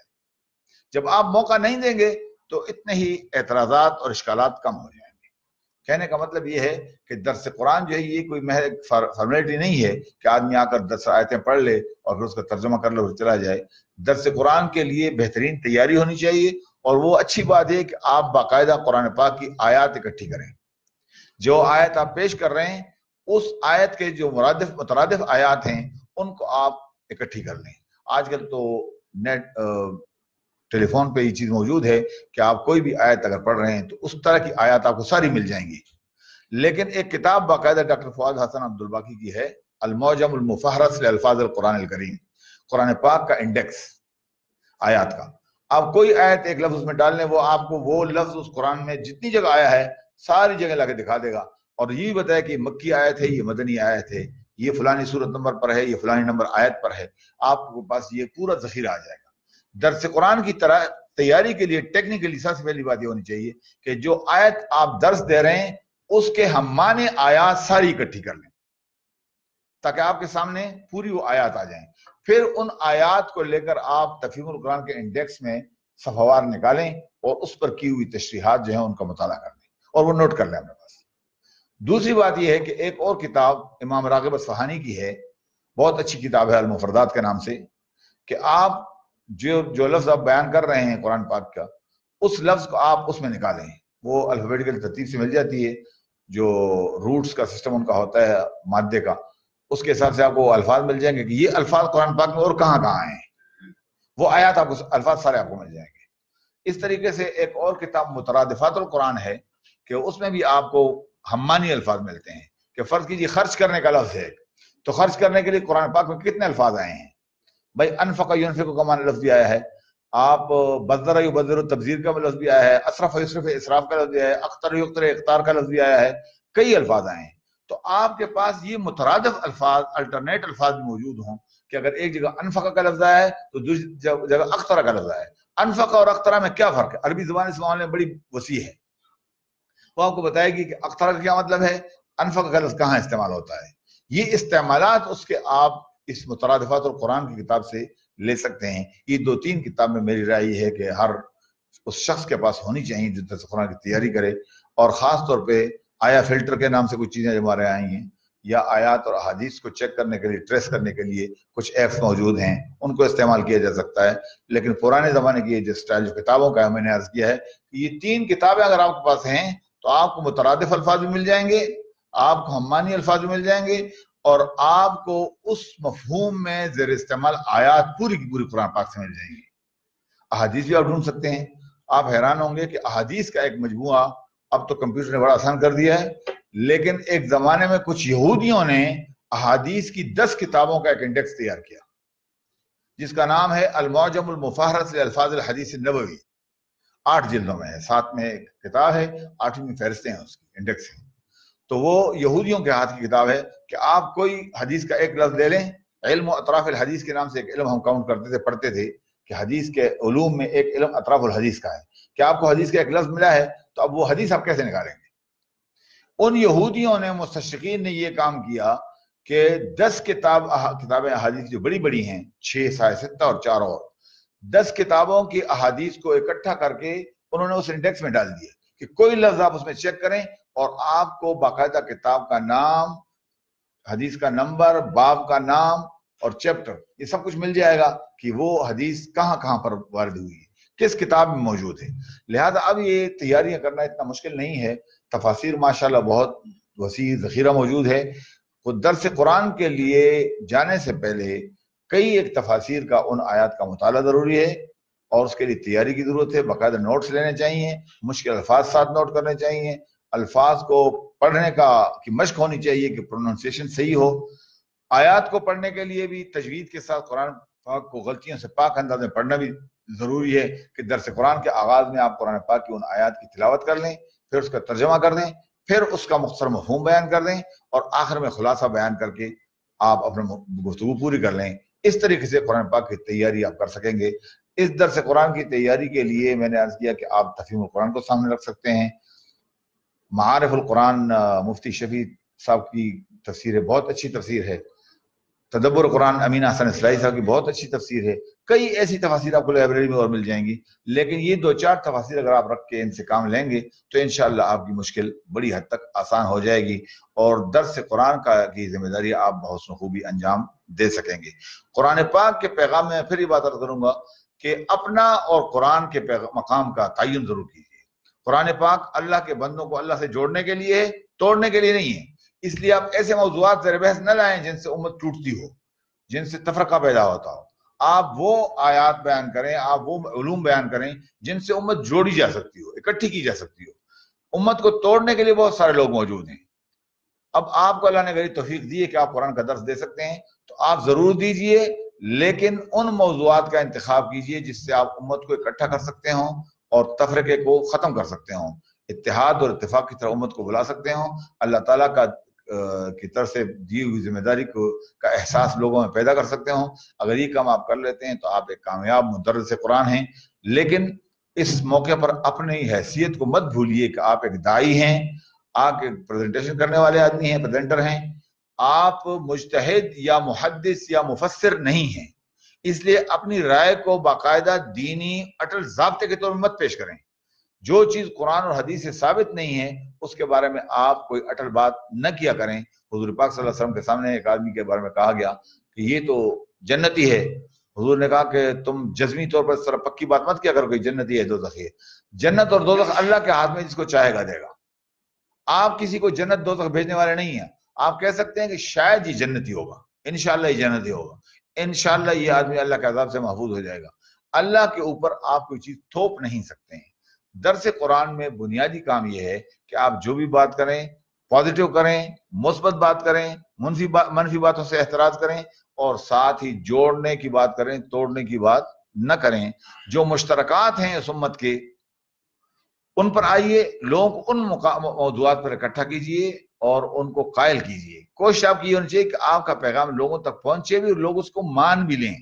جب آپ موقع نہیں دیں گے تو اتنے ہی اعتراضات اور اشکالات کم ہو جائیں گے۔ کہنے کا مطلب یہ ہے کہ درس قرآن جو ہے یہ کوئی محض فارمیلٹی نہیں ہے کہ آدمی آ کر 10 آیتیں پڑھ لے اور پھر اس کا ترجمہ کر لے اور چلا جائے۔ درس قرآن کے لیے بہترین تیاری ہونی چاہیے، اور وہ اچھی بات ہے کہ آپ باقاعدہ قرآن پاک کی آیات اکٹھی کریں۔ جو آیت آپ پیش کر رہے ہیں اس آیت کے جو مترادف آیات ہیں ان کو آپ اکٹھی کر لیں۔ آج کل تو نیٹ ٹیلی فون پہ یہ چیز موجود ہے کہ آپ کوئی بھی آیت اگر پڑھ رہے ہیں تو اس طرح کی آیات آپ کو ساری مل جائیں گی۔ لیکن ایک کتاب باقاعدہ ڈاکٹر فؤاد حسن عبدالباقی کی ہے، المعجم المفہرس لالفاظ القرآن الکریم، قرآن پاک کا انڈیکس آیات کا۔ آپ کوئی آیت ایک لفظ میں ڈال لیں، وہ آپ کو وہ لفظ اس قرآن میں جتنی جگہ آیا ہے ساری جگہ لا کے دکھا دے گا، اور یہ بھی بتایا کہ یہ مکی آیت ہے، یہ مدنی آیت ہے، یہ فلانی صورت نمبر پر ہے، یہ فلانی نمبر آیت پر ہے۔ آپ کو پاس یہ پورا ذخیرہ آ جائے گا۔ درس قرآن کی طرح تیاری کے لیے ٹیکنیکلی سب سے پہلی بات یہ ہونی چاہیے کہ جو آیت آپ درس دے رہے ہیں اس کے ہم معنی آیات ساری اکٹھی کر لیں، تاکہ آپ کے سامنے پوری وہ آیات آ جائیں۔ پھر ان آیات کو لے کر آپ تفہیم القرآن کے انڈیکس میں صفحوار نکالیں اور اس پر کی ہوئی تشریحات جو ہیں ان کا مطالعہ کر لیں اور وہ نوٹ کر لیں اپنے پاس۔ دوسری بات یہ ہے کہ ایک اور کتاب امام راغب اصفہانی کی ہے، بہت اچھی کتاب ہے المفردات کے نام سے، کہ آپ جو لفظ آپ بیان کر رہے ہیں قرآن پاک کا، اس لفظ کو آپ اس میں نکالیں، وہ الفابیٹیکل ترتیب سے مل جاتی ہے، جو روٹس کا سسٹم ان کا ہوتا ہے مادے کا، اس کے حساب سے آپ کو الفاظ مل جائیں گے کہ یہ الفاظ قرآن پاک میں اور کہاں کہاں ہیں، وہ آیات آپ کو الفاظ سارے آپ کو مل جائیں گے۔ اس طریقے سے ایک اور کتاب مترادفات القرآن ہے کہ اس میں بھی آپ کو ہمانی الفاظ ملتے ہیں، کہ فرض کیجیے خرچ کرنے کا لفظ ہے تو خرچ کرنے کے لیے قرآن پاک میں کتنے الفاظ آئے ہیں؟ بھائی انفق ينفق کا معنی لفظ بھی آیا ہے، آپ بذر یبذر تبذیر کا لفظ بھی آیا ہے، اسرف یسرف اسراف کا لفظ بھی آیا ہے، اقتر یقتر اقتار کا لفظ بھی آیا ہے، کئی الفاظ آئے ہیں۔ تو آپ کے پاس یہ مترادف الفاظ، الٹرنیٹ الفاظ بھی موجود ہوں کہ اگر ایک جگہ انفق کا لفظ آیا ہے تو دوسری جگہ اقتر کا لفظ آیا ہے۔ انفق اور اقترا میں کیا فرق ہے؟ عربی زبان اس معاملے میں بڑی وسیع ہے، وہ آپ کو بتائے گی کہ اقترا کا کیا مطلب ہے، انفق کا لفظ کہاں استعمال ہوتا ہے۔ یہ استعمالات اس کے آپ اس مترادفات اور قرآن کی کتاب سے لے سکتے ہیں۔ یہ دو تین کتاب میں میری رائے یہ ہے کہ ہر اس شخص کے پاس ہونی چاہیے جو درس قرآن کی تیاری کرے، اور خاص طور پہ آیا فلٹر کے نام سے کچھ چیزیں جو ہمارے آئی ہیں، یا آیات اور احادیث کو چیک کرنے کے لیے، ٹریس کرنے کے لیے کچھ ایپس موجود ہیں، ان کو استعمال کیا جا سکتا ہے۔ لیکن پرانے زمانے کی جو اسٹائل جو کتابوں کا ہے، میں نے عرض کیا ہے کہ یہ تین کتابیں اگر آپ کے پاس ہیں تو آپ کو مترادف الفاظ بھی مل جائیں گے، آپ کو ہمانی الفاظ بھی مل جائیں گے، اور آپ کو اس مفہوم میں زیر استعمال آیات پوری کی پوری قرآن پاک سے مل جائیں گی۔ احادیث بھی آپ ڈھونڈ سکتے ہیں۔ آپ حیران ہوں گے کہ احادیث کا ایک مجموعہ اب تو کمپیوٹر نے بڑا آسان کر دیا ہے، لیکن ایک زمانے میں کچھ یہودیوں نے احادیث کی 10 کتابوں کا ایک انڈیکس تیار کیا جس کا نام ہے المعجم المفہرس لالفاظ الحدیث النبوی، 8 جلدوں میں ہے، 7 میں ایک کتاب ہے، 8ویں فہرستیں ہیں، اس کی انڈیکس ہے۔ تو وہ یہودیوں کے ہاتھ کی کتاب ہے کہ آپ کوئی حدیث کا ایک لفظ لے لیں، علم و اطراف الحدیث کے نام سے ایک علم ہم کاؤنٹ کرتے تھے، پڑھتے تھے کہ حدیث کے علوم میں ایک علم اطراف الحدیث کا ہے، کہ آپ کو حدیث کا ایک لفظ ملا ہے تو اب وہ حدیث آپ کیسے نکالیں گے؟ ان یہودیوں نے، مستشرقین نے یہ کام کیا کہ 10 کتابیں احادیث جو بڑی بڑی ہیں، 6 سائے 7 اور 4 اور 10 کتابوں کی احادیث کو اکٹھا کر کے انہوں نے اس انڈیکس میں ڈال دیا کہ کوئی لفظ آپ اس میں چیک کریں اور آپ کو باقاعدہ کتاب کا نام، حدیث کا نمبر، باب کا نام اور چیپٹر، یہ سب کچھ مل جائے گا کہ وہ حدیث کہاں کہاں پر وارد ہوئی ہے، کس کتاب میں موجود ہے۔ لہذا اب یہ تیاریاں کرنا اتنا مشکل نہیں ہے، تفاسیر ماشاءاللہ بہت وسیع ذخیرہ موجود ہے۔ خود درس قرآن کے لیے جانے سے پہلے کئی ایک تفاسیر کا، ان آیات کا مطالعہ ضروری ہے، اور اس کے لیے تیاری کی ضرورت ہے۔ باقاعدہ نوٹس لینے چاہیے، مشکل الفاظ ساتھ نوٹ کرنے چاہیے، الفاظ کو پڑھنے کی مشق ہونی چاہیے کہ پروننسیشن صحیح ہو۔ آیات کو پڑھنے کے لیے بھی تجوید کے ساتھ قرآن پاک کو غلطیوں سے پاک انداز میں پڑھنا بھی ضروری ہے کہ درس قرآن کے آغاز میں آپ قرآن پاک کی ان آیات کی تلاوت کر لیں، پھر اس کا ترجمہ کر دیں، پھر اس کا مختصر مفہوم بیان کر دیں، اور آخر میں خلاصہ بیان کر کے آپ اپنے گفتگو پوری کر لیں۔ اس طریقے سے قرآن پاک کی تیاری آپ کر سکیں گے۔ اس درس قرآن کی تیاری کے لیے میں نے عرض کیا کہ آپ تفہیم القرآن کو سامنے رکھ سکتے ہیں۔ معارف القرآن مفتی شفیع صاحب کی تفسیر ہے، بہت اچھی تفسیر ہے۔ تدبر قرآن امین حسن اسلائی صاحب کی بہت اچھی تفسیر ہے۔ کئی ایسی تفاسیر آپ کو لائبریری میں اور مل جائیں گی، لیکن یہ 2-4 تفاسیر اگر آپ رکھ کے ان سے کام لیں گے تو انشاءاللہ آپ کی مشکل بڑی حد تک آسان ہو جائے گی، اور درس قرآن کی ذمہ داری آپ بحسن خوبی انجام دے سکیں گے۔ قرآن پاک کے پیغام میں پھر یہ بات عرض کروں گا کہ اپنا اور قرآن کے مقام کا تعین ضرور کیجیے۔ قرآن پاک اللہ کے بندوں کو اللہ سے جوڑنے کے لیے ہے، توڑنے کے لیے نہیں ہے۔ اس لیے آپ ایسے موضوعات زیر بحث نہ لائیں جن سے امت ٹوٹتی ہو، جن سے تفرقہ پیدا ہوتا ہو۔ آپ وہ آیات بیان کریں، آپ وہ علوم بیان کریں جن سے امت جوڑی جا سکتی ہو، اکٹھی کی جا سکتی ہو۔ امت کو توڑنے کے لیے بہت سارے لوگ موجود ہیں۔ اب آپ کو اللہ نے غیر توفیق دی ہے کہ آپ قرآن کا درس دے سکتے ہیں تو آپ ضرور دیجئے، لیکن ان موضوعات کا انتخاب کیجئے جس سے آپ امت کو اکٹھا کر سکتے ہوں اور تفرقے کو ختم کر سکتے ہوں، اتحاد اور اتفاق کی طرح امت کو بلا سکتے ہوں، اللہ تعالیٰ کی طرف سے دی ہوئی ذمہ داری کا احساس لوگوں میں پیدا کر سکتے ہوں۔ اگر یہ کام آپ کر لیتے ہیں تو آپ ایک کامیاب مدرس قرآن ہیں۔ لیکن اس موقع پر اپنی حیثیت کو مت بھولیے کہ آپ ایک داعی ہیں، آپ ایک پریزنٹیشن کرنے والے آدمی ہیں، پریزنٹر ہیں، آپ مجتہد یا محدث یا مفسر نہیں ہیں۔ اس لیے اپنی رائے کو باقاعدہ دینی اٹل ضابطے کے طور پر مت پیش کریں۔ جو چیز قرآن اور حدیث سے ثابت نہیں ہے اس کے بارے میں آپ کوئی اٹل بات نہ کیا کریں۔ حضور پاک صلی اللہ علیہ وسلم کے سامنے ایک آدمی کے بارے میں کہا گیا کہ یہ تو جنتی ہے، حضور نے کہا کہ تم جزمی طور پر اس طرح پکی بات مت کیا کرو کہ جنتی ہے دوزخی ہے۔ جنت اور دوزخ اللہ کے ہاتھ میں، جس کو چاہے گا دے گا۔ آپ کسی کو جنت دوزخ بھیجنے والے نہیں ہیں. آپ کہہ سکتے ہیں کہ شاید یہ جنتی ہوگا، انشاءاللہ یہ جنتی ہوگا، انشاءاللہ یہ آدمی اللہ کے عذاب سے محفوظ ہو جائے گا. اللہ کے اوپر آپ کوئی چیز تھوپ نہیں سکتے ہیں. درس قرآن میں بنیادی کام یہ ہے کہ آپ جو بھی بات کریں پازیٹیو کریں، مثبت بات کریں، منفی باتوں سے احتراز کریں، اور ساتھ ہی جوڑنے کی بات کریں، توڑنے کی بات نہ کریں. جو مشترکات ہیں اس امت کے ان پر آئیے، لوگوں کو ان موضوعات پر اکٹھا کیجئے اور ان کو قائل کیجئے. کوشش آپ کی ہونی چاہیے کہ آپ کا پیغام لوگوں تک پہنچے بھی اور لوگ اس کو مان بھی لیں.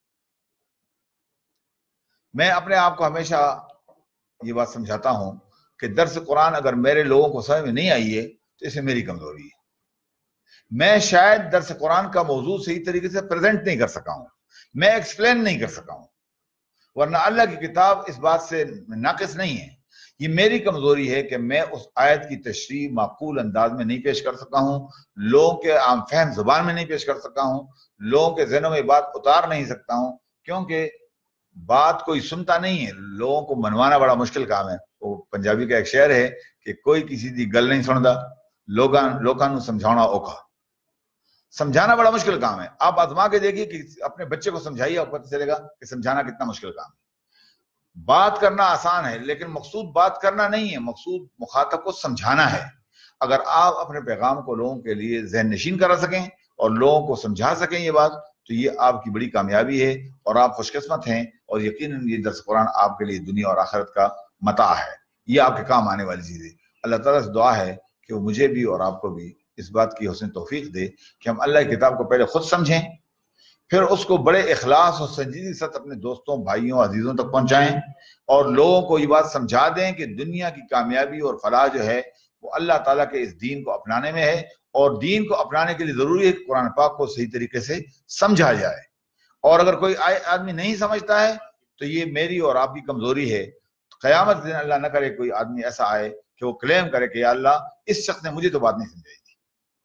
میں اپنے آپ کو ہمیشہ یہ بات سمجھاتا ہوں کہ درس قرآن اگر میرے لوگوں کو سمجھ میں نہیں آئی ہے تو اسے میری کمزوری ہے. میں شاید درس قرآن کا موضوع صحیح طریقے سے پریزنٹ نہیں کر سکا ہوں، میں ایکسپلین نہیں کر سکا ہوں، ورنہ اللہ کی کتاب اس بات سے ناقص نہیں ہے. یہ میری کمزوری ہے کہ میں اس آیت کی تشریح معقول انداز میں نہیں پیش کر سکا ہوں، لوگوں کے عام فہم زبان میں نہیں پیش کر سکا ہوں، لوگوں کے ذہنوں میں بات اتار نہیں سکتا ہوں، کیونکہ بات کوئی سنتا نہیں ہے. لوگوں کو منوانا بڑا مشکل کام ہے. وہ پنجابی کا ایک شعر ہے کہ کوئی کسی دی گل نہیں سندا، لوکاں نوں سمجھانا اوکھا. سمجھانا بڑا مشکل کام ہے. آپ آزما کے دیکھیے کہ اپنے بچے کو سمجھائیے، آپ کو پتہ چلے گا کہ سمجھانا کتنا مشکل کام ہے. بات کرنا آسان ہے لیکن مقصود بات کرنا نہیں ہے، مقصود مخاطب کو سمجھانا ہے. اگر آپ اپنے پیغام کو لوگوں کے لیے ذہن نشین کرا سکیں اور لوگوں کو سمجھا سکیں یہ بات، تو یہ آپ کی بڑی کامیابی ہے اور آپ خوش قسمت ہیں. اور یقیناً یہ درس قرآن آپ کے لیے دنیا اور آخرت کا متاع ہے، یہ آپ کے کام آنے والی چیز ہے. اللہ تعالیٰ سے دعا ہے کہ وہ مجھے بھی اور آپ کو بھی اس بات کی حسن توفیق دے کہ ہم اللہ کی کتاب کو پہلے خود سمجھیں، پھر اس کو بڑے اخلاص اور سنجیدگی کے ساتھ اپنے دوستوں، بھائیوں، عزیزوں تک پہنچائیں اور لوگوں کو یہ بات سمجھا دیں کہ دنیا کی کامیابی اور فلاح جو ہے وہ اللہ تعالیٰ کے اس دین کو اپنانے میں ہے. اور دین کو اپنانے کے لیے ضروری ہے کہ قرآن پاک کو صحیح طریقے سے سمجھا جائے. اور اگر کوئی آدمی نہیں سمجھتا ہے تو یہ میری اور آپ کی کمزوری ہے. قیامت دن اللہ نہ کرے کوئی آدمی ایسا آئے کہ وہ کلیم کرے کہ یا اللہ اس شخص نے مجھے تو بات نہیں سمجھائی تھی.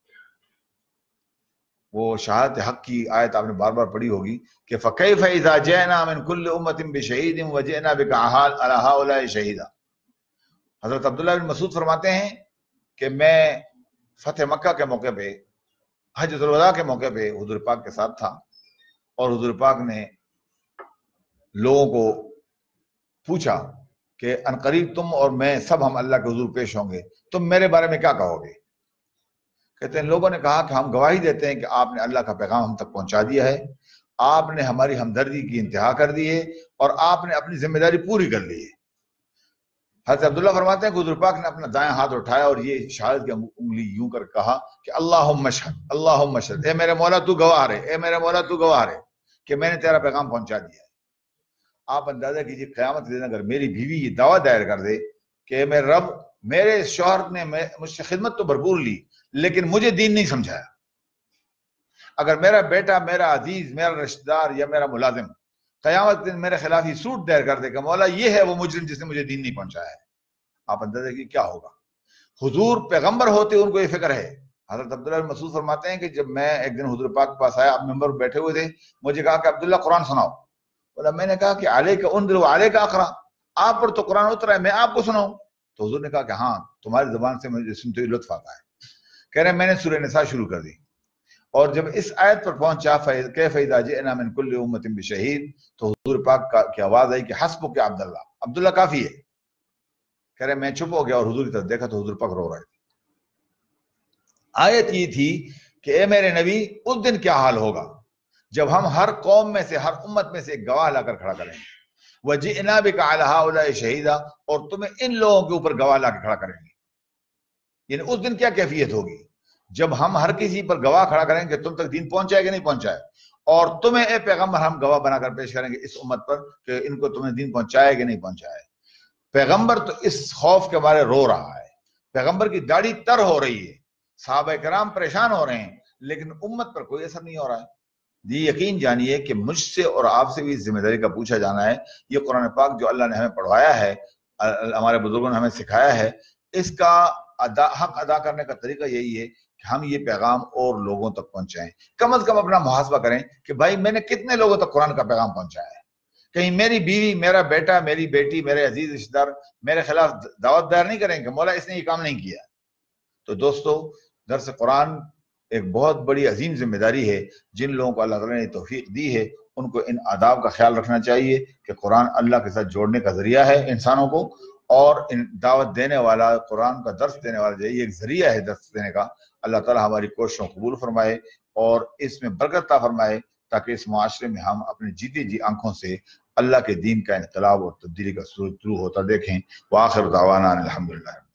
وہ شہادت حق کی آیت آپ نے بار بار پڑھی ہوگی کہ فَكَيْفَ إِذَا جِئْنَا مِنْ كُلِّ أُمَّةٍ بِشَهِيدٍ وَجِئْنَا بِكَ عَلَى هَؤُلَاءِ شَهِيدًا. حضرت عبداللہ بن مسعود فرماتے ہیں کہ میں فتح مکہ کے موقع پہ، حجۃ الوداع کے موقع پہ حضور پاک کے ساتھ تھا اور حضور پاک نے لوگوں کو پوچھا کہ عنقریب تم اور میں سب ہم اللہ کے حضور پیش ہوں گے، تم میرے بارے میں کیا کہو گے؟ کہتے ہیں لوگوں نے کہا کہ ہم گواہی دیتے ہیں کہ آپ نے اللہ کا پیغام ہم تک پہنچا دیا ہے، آپ نے ہماری ہمدردی کی انتہا کر دی ہے اور آپ نے اپنی ذمہ داری پوری کر لی ہے. حضرت عبداللہ فرماتے ہیں کہ حضور پاک نے اپنا دائیں ہاتھ اٹھایا اور یہ شہادت کی انگلی یوں کر کہا کہ اللہم اشہد، اللہم اشہد، اے میرے مولا تو گواہ رہے، اے میرے مولا تو گواہ رہے کہ میں نے تیرا پیغام پہنچا دیا ہے. آپ اندازہ کیجیے قیامت کے دن اگر میری بیوی یہ دعویٰ دائر کر دے کہ میرے رب، میرے شوہر نے مجھ سے خدمت تو بھرپور لی لیکن مجھے دین نہیں سمجھایا. اگر میرا بیٹا، میرا عزیز، میرا رشتہ دار یا میرا ملازم قیامت دن میرے خلاف ہی سوٹ دائر کر دے کہ مولا یہ ہے وہ مجرم جس نے مجھے دین نہیں پہنچایا ہے، آپ اندازہ کی کیا ہوگا. حضور پیغمبر ہوتے ان کو یہ فکر ہے. حضرت عبداللہ بن مسعود فرماتے ہیں کہ جب میں ایک دن حضور پاک کے پاس آیا، آپ ممبر بیٹھے ہوئے تھے، مجھے کہا کہ عبداللہ قرآن سناؤ. بولا میں نے کہا کہ علیک انذر و علیک اقرا، آپ پر تو قرآن اترا ہے، میں آپ کو سناؤں؟ تو حضور نے کہا کہ ہاں تمہاری زبان سے مجھے سنتے ہوئے لطف آتا ہے. کہہ رہے ہیں میں نے سورہ نساء شروع کر دی اور جب اس آیت پر پہنچا کیف اذا جئنا من کل امۃ بشہید، تو حضور پاک کی آواز آئی کہ حسبک یا عبداللہ، عبداللہ کافی ہے. کہہ رہے میں چپ ہو گیا اور حضور کی طرف دیکھا تو حضور پاک رو رہے تھے. آیت یہ تھی کہ اے میرے نبی اس دن کیا حال ہوگا جب ہم ہر قوم میں سے، ہر امت میں سے ایک گواہ لا کر کھڑا کریں گے. وَجِئْنَا بِكَ عَلَىٰ هَٰؤُلَاءِ شَهِيدًا، اور تمہیں ان لوگوں کے اوپر گواہ لا کے کھڑا کریں گے. یعنی اس دن کیا کیفیت ہوگی جب ہم ہر کسی پر گواہ کھڑا کریں گے کہ تم تک دین پہنچائے کہ نہیں پہنچائے، اور تمہیں اے پیغمبر ہم گواہ بنا کر پیش کریں گے اس امت پر کہ ان کو تمہیں دین پہنچائے کہ نہیں پہنچائے. پیغمبر تو اس خوف کے بارے رو رہا ہے، پیغمبر کی داڑھی تر ہو رہی ہے، صحابہ کرام پریشان ہو رہے ہیں، لیکن امت پر کوئی اثر نہیں ہو رہا ہے. یہ یقین جانیے کہ مجھ سے اور آپ سے بھی اس ذمہ داری کا پوچھا جانا ہے. یہ قرآن پاک جو اللہ نے ہمیں پڑھوایا ہے، ہمارے بزرگوں نے ہمیں سکھایا ہے، اس کا حق ادا کرنے کا طریقہ یہی ہے کہ ہم یہ پیغام اور لوگوں تک پہنچائیں. کم از کم اپنا محاسبہ کریں کہ بھائی میں نے کتنے لوگوں تک قرآن کا پیغام پہنچایا ہے. کہیں میری بیوی، میرا بیٹا، میری بیٹی، میرے عزیز رشتہ دار میرے خلاف دعوت دائر نہیں کریں کہ مولا اس نے یہ کام نہیں کیا. تو دوستو درس قرآن ایک بہت بڑی عظیم ذمہ داری ہے. جن لوگوں کو اللہ تعالیٰ نے توفیق دی ہے ان کو ان آداب کا خیال رکھنا چاہیے کہ قرآن اللہ کے ساتھ جوڑنے کا ذریعہ ہے انسانوں کو، اور دعوت دینے والا، قرآن کا درس دینے والا یہ ایک ذریعہ ہے درس دینے کا. اللہ تعالیٰ ہماری کوششوں کو قبول فرمائے اور اس میں برکت عطا فرمائے، تاکہ اس معاشرے میں ہم اپنی جیتی جی آنکھوں سے اللہ کے دین کا انقلاب اور تبدیلی کا سورج طلوع ہوتا دیکھیں. وآخر دعوانا الحمدللہ.